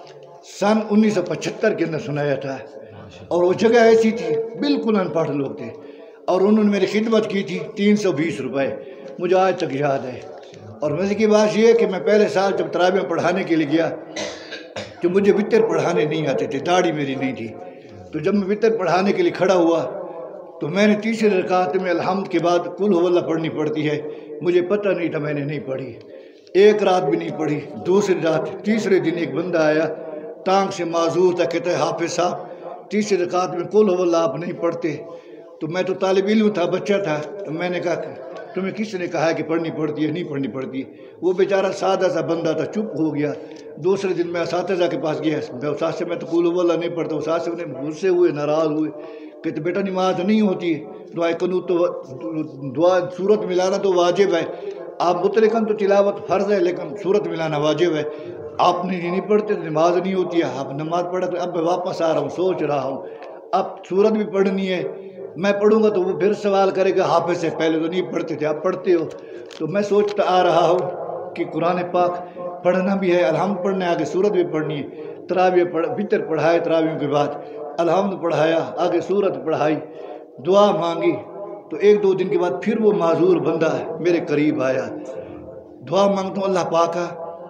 Speaker 1: سن 1975 کے اندر سنایا تھا، اور وہ جگہ ایسی تھی بالکل ان پڑھ لوگ تھے، اور انہوں نے میری خدمت کی تھی 320 روپے، مجھے آج تک یاد ہے۔ اور مزے کی بات یہ ہے کہ میں پہلے سال جب تراویح پڑھانے کے لیے گیا تو مجھے وطر پڑھانے نہیں آتے تھے، داڑھی میری نہیں تھی، تو جب میں وطر پڑھانے کے لیے کھڑا ہوا تو میں نے تیسری رکعت میں الحمد کے بعد قل هو اللہ پڑھنی پڑتی ہے، مجھے پتہ نہیں تھا، میں نے نہیں پڑھی، ایک رات بھی نہیں پڑھی۔ دوسری رات تیسرے دن ایک بندہ آیا، ٹانگ سے معذور تھا، کہتا ہے حافظ صاحب تیسری رکعت میں قل هو اللہ آپ نہیں پڑھتے؟ تو میں تو طالب علم تھا، بچہ تھا، تو میں نے کہا تمہیں کس نے کہا ہے کہ پڑھنی پڑتی ہے نہیں پڑھنی پڑتی ہے؟ وہ بیچارہ سادہ سا بندہ تھا، چپ ہو گیا۔ دوسرے دن میں اساتذہ کے پاس گیا، اساتذہ میں تو قول هو اللہ نہیں پڑھتا، اساتذہ نے غصے ہوئے، ناراض ہوئے کہ تو بیٹا نماز نہیں ہوتی ہے، دعائے قنوت تو دعا صورت ملانا تو واجب ہے، آپ مطلقاً تو تلاوت فرض ہے لیکن صورت ملانا واجب ہے، آپ نہیں پڑھتے تو نماز نہیں ہوتی ہے، آپ نماز پڑھ کر اب میں واپس آ رہا ہوں، سوچ رہا ہوں اب صورت بھی پڑھنی ہے، میں پڑھوں گا تو وہ پھر سوال کرے گا حافظ سے پہلے تو نہیں پڑھتے تھے آپ پڑھتے ہو، تو میں سوچتا آ رہا ہوں کہ قرآن پاک پڑھنا بھی ہے، الحمد پڑھنا ہے، آگے صورت بھی پڑھنی ہے، تراویح وتر پڑھائے، تراویحوں کے بعد الحمد پڑھایا، آگے صورت پڑھائی، دعا مانگی، تو ایک دو دن کے بعد پھر وہ معذور بندہ میرے قریب آیا، دعا مانگتا ہوں اللہ پاکا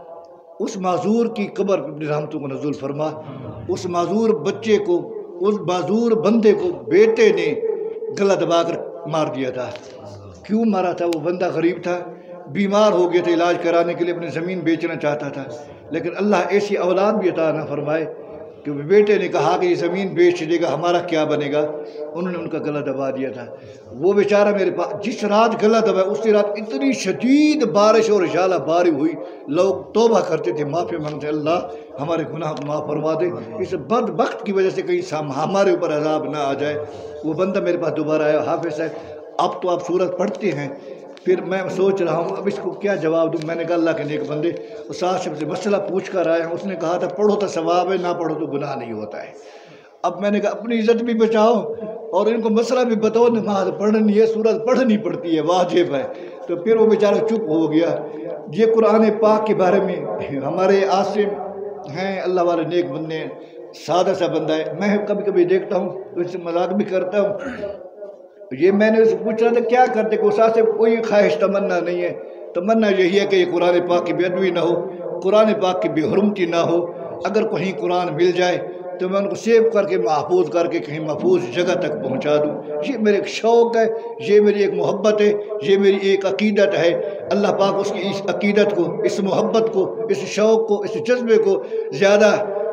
Speaker 1: اس معذور کی قبر پر اپنی رحمتوں کو نزول فرما، اس معذور بچے کو، اس معذور بندے کو بیٹے نے گلا دبا کر مار دیا تھا۔ کیوں مارا تھا؟ وہ بندہ غریب تھا، بیمار ہو گیا تھا، علاج کرانے کے لیے اپنی زمین بیچنا چاہتا تھا، لیکن اللہ ایسی اولاد بھی عطا نہ فرمائے کہ بیٹے نے کہا کہ یہ زمین بیچ دے گا، ہمارا کیا بنے گا، انہوں نے ان کا گلا دبا دیا تھا۔ وہ بیچارہ میرے پاس جس رات گلا دبا اسی رات اتنی شدید بارش اور ژالہ باری ہوئی، لوگ توبہ کرتے تھے، معافی مانگتے، اللہ ہمارے گناہ کو معاف فرما دے، اس بدبخت کی وجہ سے کہیں ہمارے اوپر عذاب نہ آ جائے۔ وہ بندہ میرے پاس دوبارہ آیا، حافظ صاحب اب تو آپ سورت پڑھتے ہیں، پھر میں سوچ رہا ہوں اب اس کو کیا جواب دوں۔ میں نے کہا اللہ کے نیک بندے استاد سے مسئلہ پوچھ کر آیا ہوں، اس نے کہا تھا پڑھو تو ثواب ہے، نہ پڑھو تو گناہ نہیں ہوتا ہے۔ اب میں نے کہا اپنی عزت بھی بچاؤ اور ان کو مسئلہ بھی بتاؤ، نماز پڑھنی ہے، سورت پڑھنی پڑتی ہے، واجب ہے۔ تو پھر وہ بیچارہ چپ ہو گیا۔ یہ قرآن پاک کے بارے میں ہمارے عاصم ہیں اللہ والے نیک بندے، سادہ سا بندہ ہے، میں کبھی کبھی دیکھتا ہوں تو اس سے مذاق بھی کرتا ہوں۔ یہ میں نے اسے پوچھ رہا تھا کیا کرتے کہ اسے کوئی خواہش تمنا نہیں ہے، تمنا یہی ہے کہ یہ قرآن پاک کی بے ادبی نہ ہو، قرآن پاک کی بے حرمتی نہ ہو، اگر کہیں قرآن مل جائے تو میں ان کو سیو کر کے محفوظ کر کے کہیں محفوظ جگہ تک پہنچا دوں۔ یہ میرے ایک شوق ہے، یہ میری ایک محبت ہے، یہ میری ایک عقیدت ہے۔ اللہ پاک اس کی اس عقیدت کو، اس محبت کو، اس شوق کو، اس جذبے کو زیادہ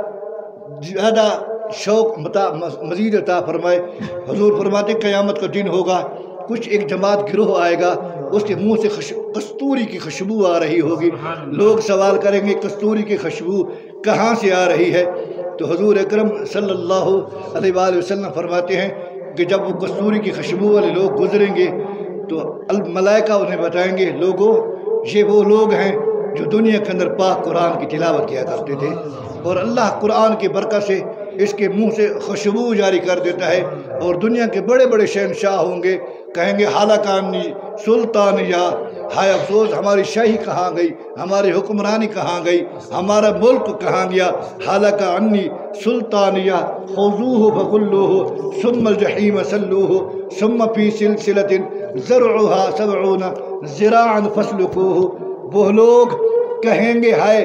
Speaker 1: شوق مزید عطا فرمائے۔ حضور فرماتے قیامت کا دن ہوگا، کچھ ایک جماعت گروہ آئے گا، اس کے منہ سے کستوری کی خوشبو آ رہی ہوگی، لوگ سوال کریں گے کستوری کی خوشبو کہاں سے آ رہی ہے؟ تو حضور اکرم صلی اللہ علیہ وآلہ وسلم فرماتے ہیں کہ جب وہ کستوری کی خوشبو والے لوگ گزریں گے تو الملائکہ انہیں بتائیں گے لوگوں یہ وہ لوگ ہیں جو دنیا کے اندر پاک قرآن کی تلاوت کیا کرتے تھے، اور اللہ قرآن کی برکت سے اس کے منہ سے خوشبو جاری کر دیتا ہے، اور دنیا کے بڑے بڑے شہنشاہ ہوں گے، کہیں گے حالکانی سلطانیہ، ہائے افسوس ہماری شاہی کہاں گئی، ہماری حکمرانی کہاں گئی، ہمارا ملک کہاں گیا، حالک عنی سلطانیہ خذوہ فغلوہ ثم الجحیم صلوہ ثم فی سلسلۃ ذرعها 70 ذراعا فاسلکوہ۔ وہ لوگ کہیں گے ہائے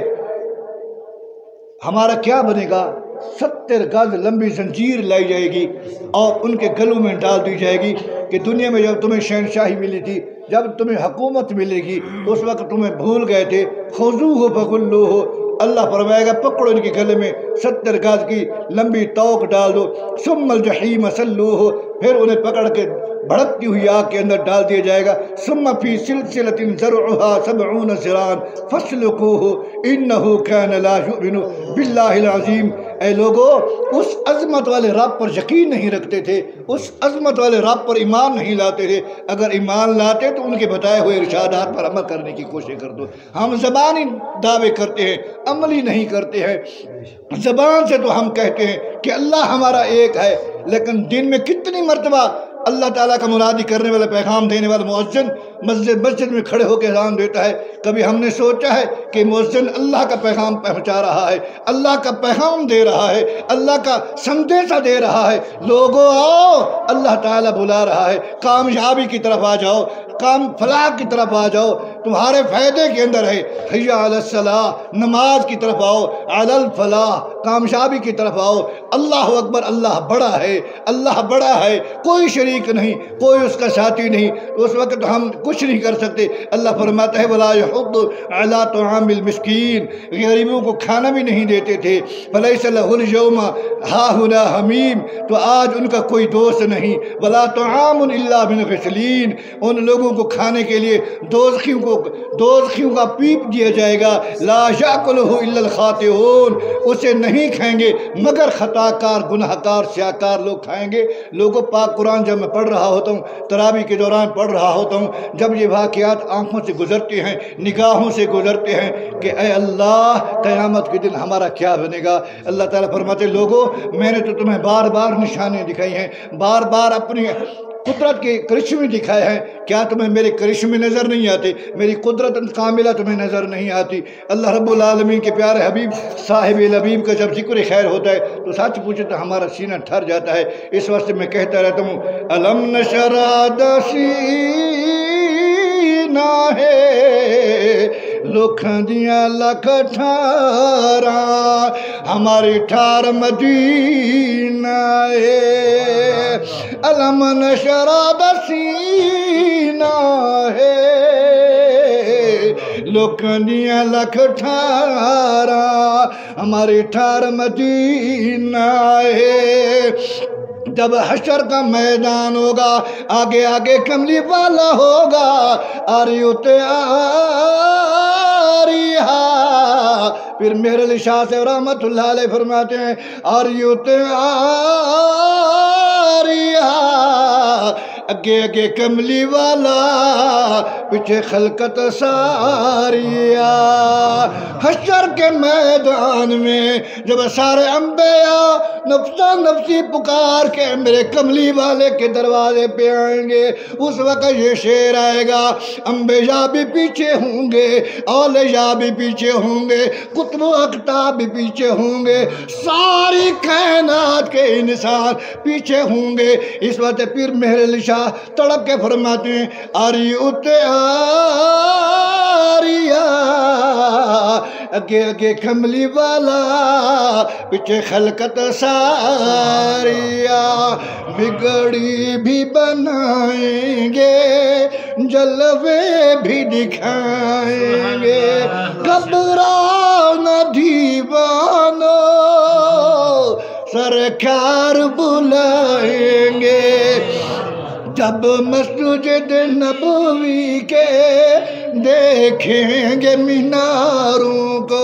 Speaker 1: ہمارا کیا بنے گا، 70 گز لمبی زنجیر لائی جائے گی اور ان کے گلوں میں ڈال دی جائے گی کہ دنیا میں جب تمہیں شہنشاہی ملی تھی، جب تمہیں حکومت ملے گی اس وقت تمہیں بھول گئے تھے، خذوہ فغلوہ، اللہ فرمائے گا پکڑو ان کے گلے میں 70 گز کی لمبی توق ڈال دو، ثم الجحیم صلوہ، پھر انہیں پکڑ کے بھڑکتی ہوئی آگ کے اندر ڈال دیا جائے گا، ثم فی سلسلۃ ذرعها 70 ذراعا فاسلکوہ انہ کان لا یؤمن باللہ العظیم۔ اے لوگو اس عظمت والے رب پر یقین نہیں رکھتے تھے، اس عظمت والے رب پر ایمان نہیں لاتے تھے، اگر ایمان لاتے تو ان کے بتائے ہوئے ارشادات پر عمل کرنے کی کوشش کر دو۔ ہم زبانی دعوے کرتے ہیں، عملی نہیں کرتے ہیں، زبان سے تو ہم کہتے ہیں کہ اللہ ہمارا ایک ہے، لیکن دن میں کتنی مرتبہ اللہ تعالیٰ کا مرادی کرنے والا پیغام دینے والا مؤذن مسجد میں کھڑے ہو کے اذان دیتا ہے، کبھی ہم نے سوچا ہے کہ مؤذن اللہ کا پیغام پہنچا رہا ہے، اللہ کا پیغام دے رہا ہے، اللہ کا سندیشہ دے رہا ہے، لوگوں آؤ اللہ تعالیٰ بلا رہا ہے، کامیابی کی طرف آ جاؤ، فلاح کی طرف آ جاؤ، تمہارے فائدے کے اندر ہے، حی علی الصلاح، نماز کی طرف آؤ، علی الفلاح، کامیابی کی طرف آؤ، اللہ اکبر، اللہ بڑا ہے، اللہ بڑا ہے، کوئی شریک نہیں، کوئی اس کا ساتھی نہیں، اس وقت ہم کچھ نہیں کر سکتے۔ اللہ فرماتا ہے وَلَا يَحُضُّ عَلَىٰ طَعَامِ الْمِسْكِينِ، غریبوں کو کھانا بھی نہیں دیتے تھے۔ فَلَيْسَ لَهُ الْيَوْمَ هَاهُنَا حَمِيمٌ، تو آج ان کا کوئی دوست نہیں۔ وَلَا طَعَامٌ إِلَّا مِنْ غِسْلِينٍ، ان لوگوں کو کھانے کے لیے دوزخیوں کا پیپ دیا جائے گا۔ لا یأکلہ الا الخاطئون، اسے نہیں کھائیں گے مگر خطا کار، گناہ کار، سیاہ کار لوگ کھائیں گے۔ لوگوں پاک قرآن جب میں پڑھ رہا ہوتا ہوں، تراویح کے دوران پڑھ رہا ہوتا ہوں، جب یہ واقعات آنکھوں سے گزرتے ہیں، نگاہوں سے گزرتے ہیں کہ اے اللہ قیامت کے دن ہمارا کیا بنے گا۔ اللہ تعالیٰ فرماتے لوگوں میں نے تو تمہیں بار بار نشانیاں دکھائی ہیں، بار بار اپنی قدرت کے کرشمے دکھائے ہیں، کیا تمہیں میرے کرشمے نظر نہیں آتے؟ میری قدرت کاملہ تمہیں نظر نہیں آتی؟ اللہ رب العالمین کے پیارے حبیب صاحب لبیب کا جب ذکر خیر ہوتا ہے تو سچ پوچھے تو ہمارا سینہ ٹھر جاتا ہے۔ اس واسطے میں کہتا رہتا ہوں الم نشرح سینہ ہے لکھاں دیاں لکھ ٹھاراں، ہماری ٹھار مدینہ ہے۔ علم نشرح سینہ ہے لکھاں دیاں لکھ ٹھاراں، ہماری ٹھار مدینہ ہے۔ جب حشر کا میدان ہوگا آگے آگے کملی والا ہوگا، آریوتے آریہا، پھر میرے علی شاہ سے رحمت اللہ علیہ فرماتے ہیں آریوتے آریہا، اگے اگے کملی والا پیچھے خلقت ساریا۔ حشر کے میدان میں جب سارے انبیاء نفسا نفسی پکار کے میرے کملی والے کے دروازے پہ آئیں گے، اس وقت یہ شعر آئے گا انبیاء بھی پیچھے ہوں گے، اولیاء بھی پیچھے ہوں گے، قطب و اقطاب بھی پیچھے ہوں گے، ساری کائنات کے انسان پیچھے ہوں گے۔ اس وقت پھر مہر علی شاہ تڑپ کے فرماتے ہیں آریوت آریا، اگے اگے کملی والا پیچھے خلقت ساریا، بگڑی بھی بنائیں گے جلوے بھی دکھائیں گے، گھبرانا دیوانو سرکار بلائیں گے، جب مسجد نبوی کے دیکھیں گے میناروں کو،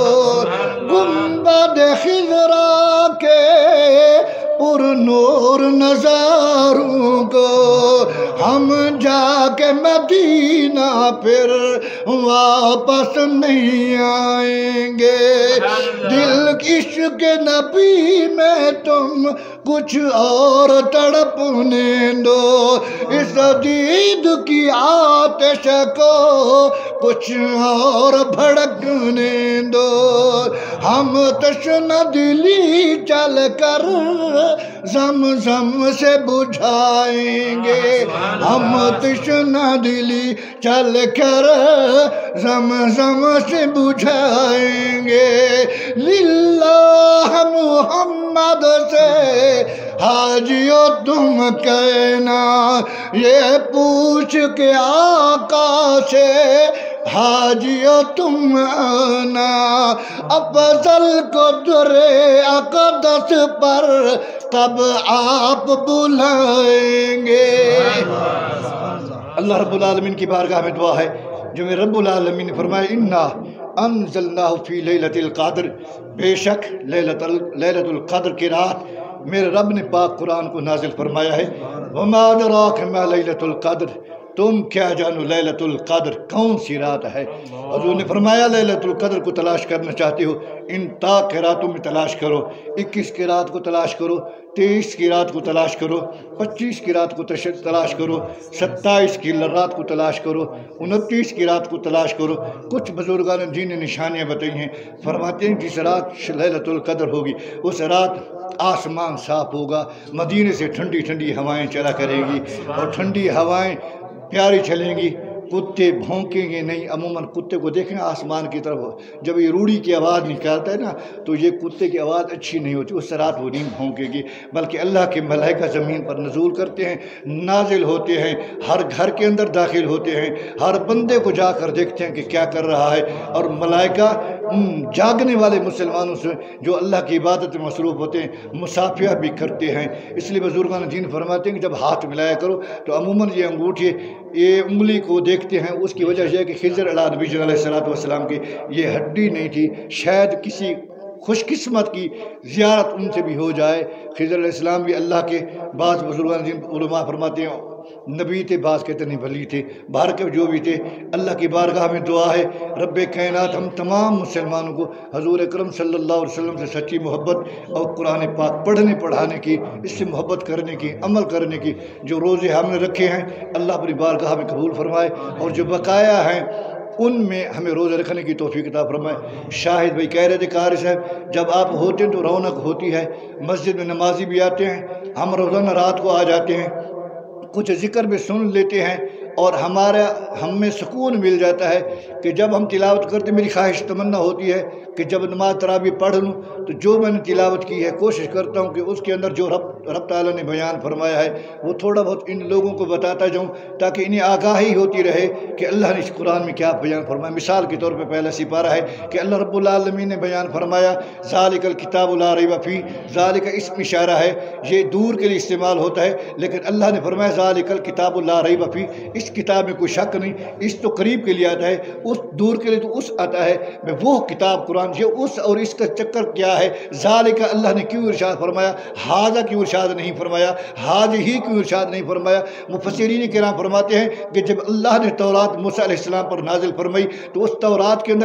Speaker 1: گنبد خضرا کے پر نور نظاروں کو، ہم جا کے مدینہ پھر واپس نہیں آئیں گے۔ دل عشق نبی میں تم کچھ اور تڑپنے دو، اس دید کی آتش کو کچھ اور بھڑکنے دو، ہم تشنہ دلی چل کر زمزم سے بجھائیں گے، ہم تشنہ دلی چل کر زمزم سے بجھائیں گے، للہ محمد سے حاجیو تم کہنا، یہ پوچھ کے آقا سے حاجیو تم آنا، افضل کو در اقدس پر تب آپ بلائیں گے۔ اللہ رب العالمین کی بارگاہ میں دعا ہے جو میں رب العالمین نے فرمایا انا انزلناہ فی لیلۃ القدر، بے شک لیلۃ القدر کی رات میرے رب نے پاک قرآن کو نازل فرمایا ہے۔ وما ادراک ما لیلۃ القدر، تم کیا جانو لیلۃ القدر کون سی رات ہے؟ حضور نے فرمایا لیلۃ القدر کو تلاش کرنا چاہتے ہو ان طاق راتوں میں تلاش کرو، 21 کی رات کو تلاش کرو، 23 کی رات کو تلاش کرو، 25 کی رات کو تلاش کرو، 27 کی رات کو تلاش کرو، 29 کی رات کو تلاش کرو۔ کچھ بزرگان دین نے نشانیاں بتائی ہیں، فرماتے ہیں جس رات لیلۃ القدر ہوگی اس رات آسمان صاف ہوگا، مدینے سے ٹھنڈی ٹھنڈی ہوائیں چلا کریں گی، اور ٹھنڈی ہوائیں پیاری چلیں گی، کتے بھونکیں گے نہیں. عموماً کتے کو دیکھیں آسمان کی طرف جب یہ روڑی کی آواز نکالتا ہے نا تو یہ کتے کی آواز اچھی نہیں ہوتی, اس رات وہ نہیں بھونکے گی. بلکہ اللہ کے ملائکہ زمین پر نزول کرتے ہیں, نازل ہوتے ہیں, ہر گھر کے اندر داخل ہوتے ہیں, ہر بندے کو جا کر دیکھتے ہیں کہ کیا کر رہا ہے. اور ملائکہ جاگنے والے مسلمانوں سے جو اللہ کی عبادت میں مصروف ہوتے ہیں مصافحہ بھی کرتے ہیں. اس لیے بزرگان دین فرماتے ہیں کہ جب ہاتھ ملایا کرو تو عموماً یہ انگوٹھی یہ انگلی کو دیکھتے ہیں. اس کی وجہ یہ ہے کہ خضر علیہ نبی علیہ الصلوۃ والسلام کی یہ ہڈی نہیں تھی, شاید کسی خوش قسمت کی زیارت ان سے بھی ہو جائے. خضر علیہ السلام بھی اللہ کے بعض بزرگان دین علماء فرماتے ہیں نبی تھے, بعض کہتے نہیں ولی تھے, باہر کے جو بھی تھے. اللہ کی بارگاہ میں دعا ہے رب کائنات ہم تمام مسلمانوں کو حضور اکرم صلی اللہ علیہ وسلم سے سچی محبت اور قرآن پاک پڑھنے پڑھانے کی, اس سے محبت کرنے کی, عمل کرنے کی. جو روزے ہم نے رکھے ہیں اللہ اپنی بارگاہ میں قبول فرمائے, اور جو بقایا ہیں ان میں ہمیں روزہ رکھنے کی توفیق عطا فرمائے. شاہد بھائی کہہ رہے تھے قاری صاحب جب آپ ہوتے ہیں تو رونق ہوتی ہے, مسجد میں نمازی بھی آتے ہیں, ہم روزانہ رات کو آ جاتے ہیں, کچھ ذکر بھی سن لیتے ہیں, اور ہم میں سکون مل جاتا ہے کہ جب ہم تلاوت کرتے. میری خواہش تمنا ہوتی ہے کہ جب نماز تراویح پڑھ لوں تو جو میں نے تلاوت کی ہے کوشش کرتا ہوں کہ اس کے اندر جو رب تعالیٰ نے بیان فرمایا ہے وہ تھوڑا بہت ان لوگوں کو بتاتا جاؤں تاکہ انہیں آگاہی ہوتی رہے کہ اللہ نے اس قرآن میں کیا بیان فرمایا. مثال کے طور پہ پہلا سپارہ ہے کہ اللہ رب العالمین نے بیان فرمایا ذالک الکتاب لا ریب فیہ. ذالک اسم اشارہ ہے, یہ دور کے لیے استعمال ہوتا ہے, لیکن اللہ نے فرمایا ذالک الکتاب لا ریب فیہ, اس کتاب میں کوئی شک نہیں. اس تو قریب کے لیے آتا ہے, اس دور کے لیے تو اس آتا ہے. میں وہ کتاب قرآن یہ اس اور اس کا چکر کیا ہے. ذالک اللہ نے کیوں ارشاد فرمایا, ھذا کیوں ارشاد نہیں فرمایا, ھذ ہی کیوں ارشاد نہیں فرمایا. مفسرین کرام فرماتے ہیں کہ جب اللہ نے تورات موسیٰ علیہ السلام پر نازل فرمائی تو اس تورات کے اندر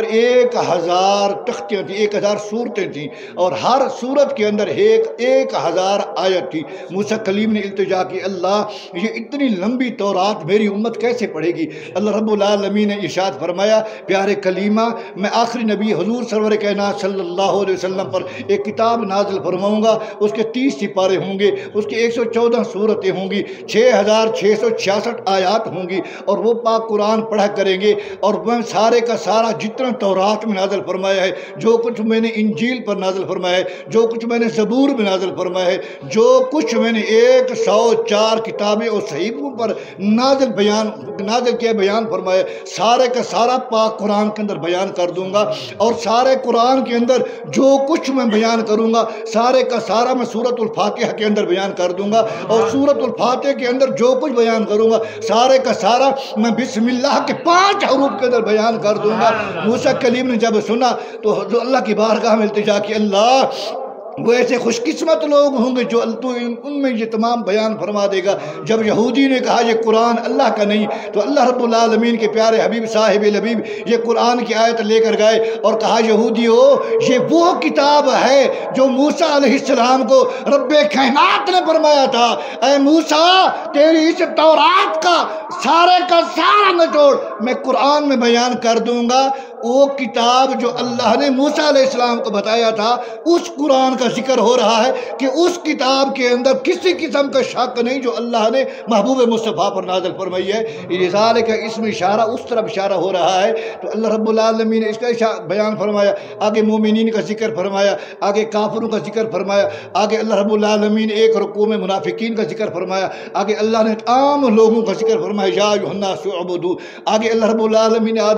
Speaker 1: 1000 تختیاں تھیں, 1000 صورتیں تھیں, اور ہر صورت کے اندر 1000 آیت تھی. موسیٰ کلیم نے التجا کی اللہ یہ اتنی لمبی تورات میری امت کیسے پڑھے گی. اللہ رب العالمین نے ارشاد فرمایا پیارے کلیمہ میں آخری نبی حضور سرور کائنات صلی اللہ علیہ وسلم پر ایک کتاب نازل فرماؤں گا, اس کے 30 سپارے ہوں گے, اس کی 114 صورتیں ہوں گی, 6666 آیات ہوں گی, اور وہ پاک قرآن پڑھا کریں گے. اور میں سارے کا سارا جتنا تورات میں نازل فرمایا ہے, جو کچھ میں نے انجیل پر نازل فرمایا ہے, جو کچھ میں نے زبور میں نازل فرمایا ہے, جو کچھ میں نے 104 کتابیں اور صحیفوں پر نازل کیا بیان فرمایا, سارے کا سارا پاک قرآن کے اندر بیان کر دوں گا. اور سارے قرآن کے اندر جو کچھ میں بیان کروں گا سارے کا سارا میں سورۃ الفاتحہ کے اندر بیان کر دوں گا, اور سورۃ الفاتحہ کے اندر جو کچھ بیان کروں گا سارے کا سارا میں بسم اللہ کے 5 حروف کے اندر بیان کر دوں گا. موسیٰ کلیم نے جب سنا تو اللہ کی بارگاہ میں التجا کی اللہ وہ ایسے خوش قسمت لوگ ہوں گے جو تو ان میں یہ تمام بیان فرما دے گا. جب یہودی نے کہا یہ قرآن اللہ کا نہیں تو اللہ رب العالمین کے پیارے حبیب صاحب لبیب یہ قرآن کی آیت لے کر گئے اور کہا یہودیو یہ وہ کتاب ہے جو موسیٰ علیہ السلام کو رب کائنات نے فرمایا تھا, اے موسیٰ تیری اس تورات کا سارا نچوڑ میں قرآن میں بیان کر دوں گا. وہ کتاب جو اللہ نے موسیٰ علیہ السلام کو بتایا تھا اس قرآن کا ذکر ہو رہا ہے کہ اس کتاب کے اندر کسی قسم کا شک نہیں جو اللہ نے محبوب مصطفیٰ پر نازل فرمائی ہے. رسالے کا اسم اشارہ اس طرف اشارہ ہو رہا ہے. تو اللہ رب العالمین نے اس کا بیان فرمایا, آگے مومنین کا ذکر فرمایا, آگے کافروں کا ذکر فرمایا, آگے اللہ رب العالمین ایک رکوع میں منافقین کا ذکر فرمایا, آگے اللہ نے عام لوگوں کا ذکر فرمایا یا ایھا الناس اعبدوا, آگے اللہ رب العالمین نے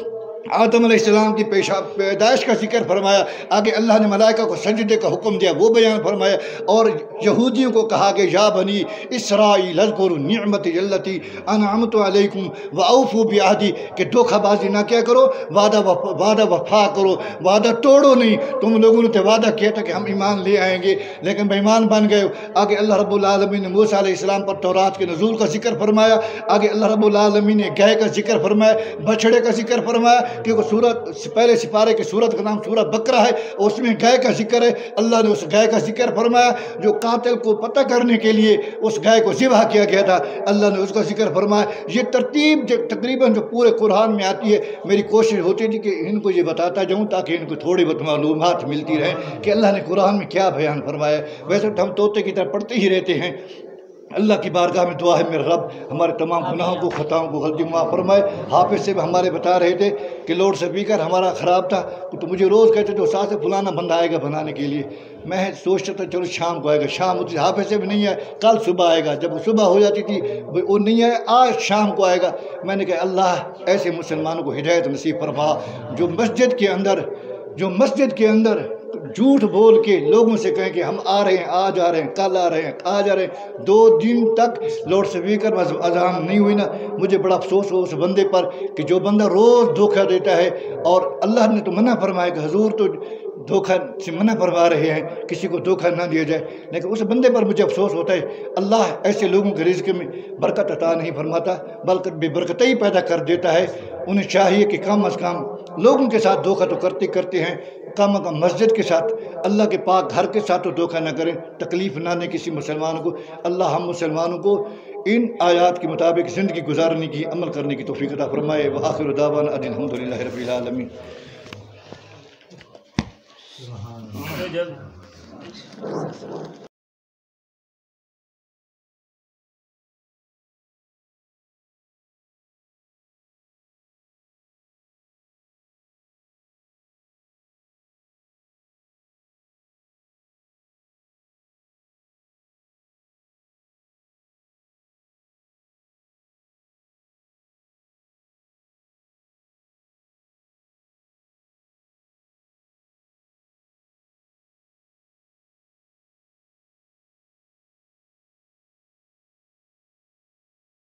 Speaker 1: آدم علیہ السلام کی پیدائش کا ذکر فرمایا, آگے اللہ نے ملائکہ کو سجدے کا حکم دیا وہ بیان فرمایا, اور یہودیوں کو کہا کہ یا بنی اسرائیل اذکروا نعمتی التی انعمت علیکم واوفوا بعہدی, کہ دھوکہ بازی نہ کیا کرو, وعدہ وفا کرو, وعدہ توڑو نہیں. تم لوگوں نے وعدہ کیا تھا کہ ہم ایمان لے آئیں گے لیکن بے ایمان بن گئے. آگے اللہ رب العالمین نے موسیٰ علیہ السلام پر تورات کے نزول کا ذکر فرمایا, آگے اللہ رب العالمین نے گائے کا ذکر فرمایا, بچھڑے کا ذکر فرمایا کہ وہ پہلے سپارے کی سورت کا نام سورہ بقرہ ہے, اس میں گائے کا ذکر ہے. اللہ نے اس گائے کا ذکر فرمایا جو قاتل کو پتہ کرنے کے لیے اس گائے کو ذبح کیا گیا تھا, اللہ نے اس کا ذکر فرمایا. یہ ترتیب تقریباً جو پورے قرآن میں آتی ہے میری کوشش ہوتی تھی کہ ان کو یہ بتاتا جاؤں تاکہ ان کو تھوڑی بہت معلومات ملتی رہے کہ اللہ نے قرآن میں کیا بیان فرمایا. ویسے تو ہم طوطے کی طرح پڑھتے ہی رہتے ہیں اللہ کی بارگاہ میں دعا ہے میرے رب ہمارے تمام گناہوں کو خطاؤں کو غلطی معاف فرمائے۔ حافظ سے ہمارے بتا رہے تھے کہ لاؤڈ اسپیکر ہمارا خراب تھا تو مجھے روز کہتے تو ساتھ سے فلانا بندہ آئے گا بنانے کے لیے، میں سوچتا تھا چلو شام کو آئے گا، شام ہوتی حافظ سے بھی نہیں آئے، کل صبح آئے گا، جب صبح ہو جاتی تھی وہ نہیں آئے، آج شام کو آئے گا۔ میں نے کہا اللہ ایسے مسلمانوں کو ہدایت نصیب فرما جو مسجد کے اندر جھوٹ بول کے لوگوں سے کہیں کہ ہم آ رہے ہیں، آج آ رہے ہیں، کل آ رہے ہیں، آج آ رہے ہیں، 2 دن تک لاؤڈ اسپیکر میں اذان نہیں ہوئی نا، مجھے بڑا افسوس ہو اس بندے پر کہ جو بندہ روز دھوکہ دیتا ہے، اور اللہ نے تو منع فرمایا کہ حضور تو دھوکہ سے منع فرما رہے ہیں کسی کو دھوکہ نہ دیا جائے، لیکن اس بندے پر مجھے افسوس ہوتا ہے۔ اللہ ایسے لوگوں کے رزق میں برکت عطا نہیں فرماتا بلکہ بے برکتی پیدا کر دیتا ہے۔ انہیں چاہیے کہ کم از کم لوگوں کے ساتھ دھوکہ تو کرتے ہیں، کم از کم مسجد کے ساتھ، اللہ کے پاک گھر کے ساتھ تو دھوکہ نہ کریں، تکلیف نہ دیں کسی مسلمان کو۔ اللہ ہم مسلمانوں کو ان آیات کے مطابق زندگی گزارنے کی، عمل کرنے کی توفیق عطا فرمائے۔ وآخر دعوانا ان الحمد للہ رب العالمین۔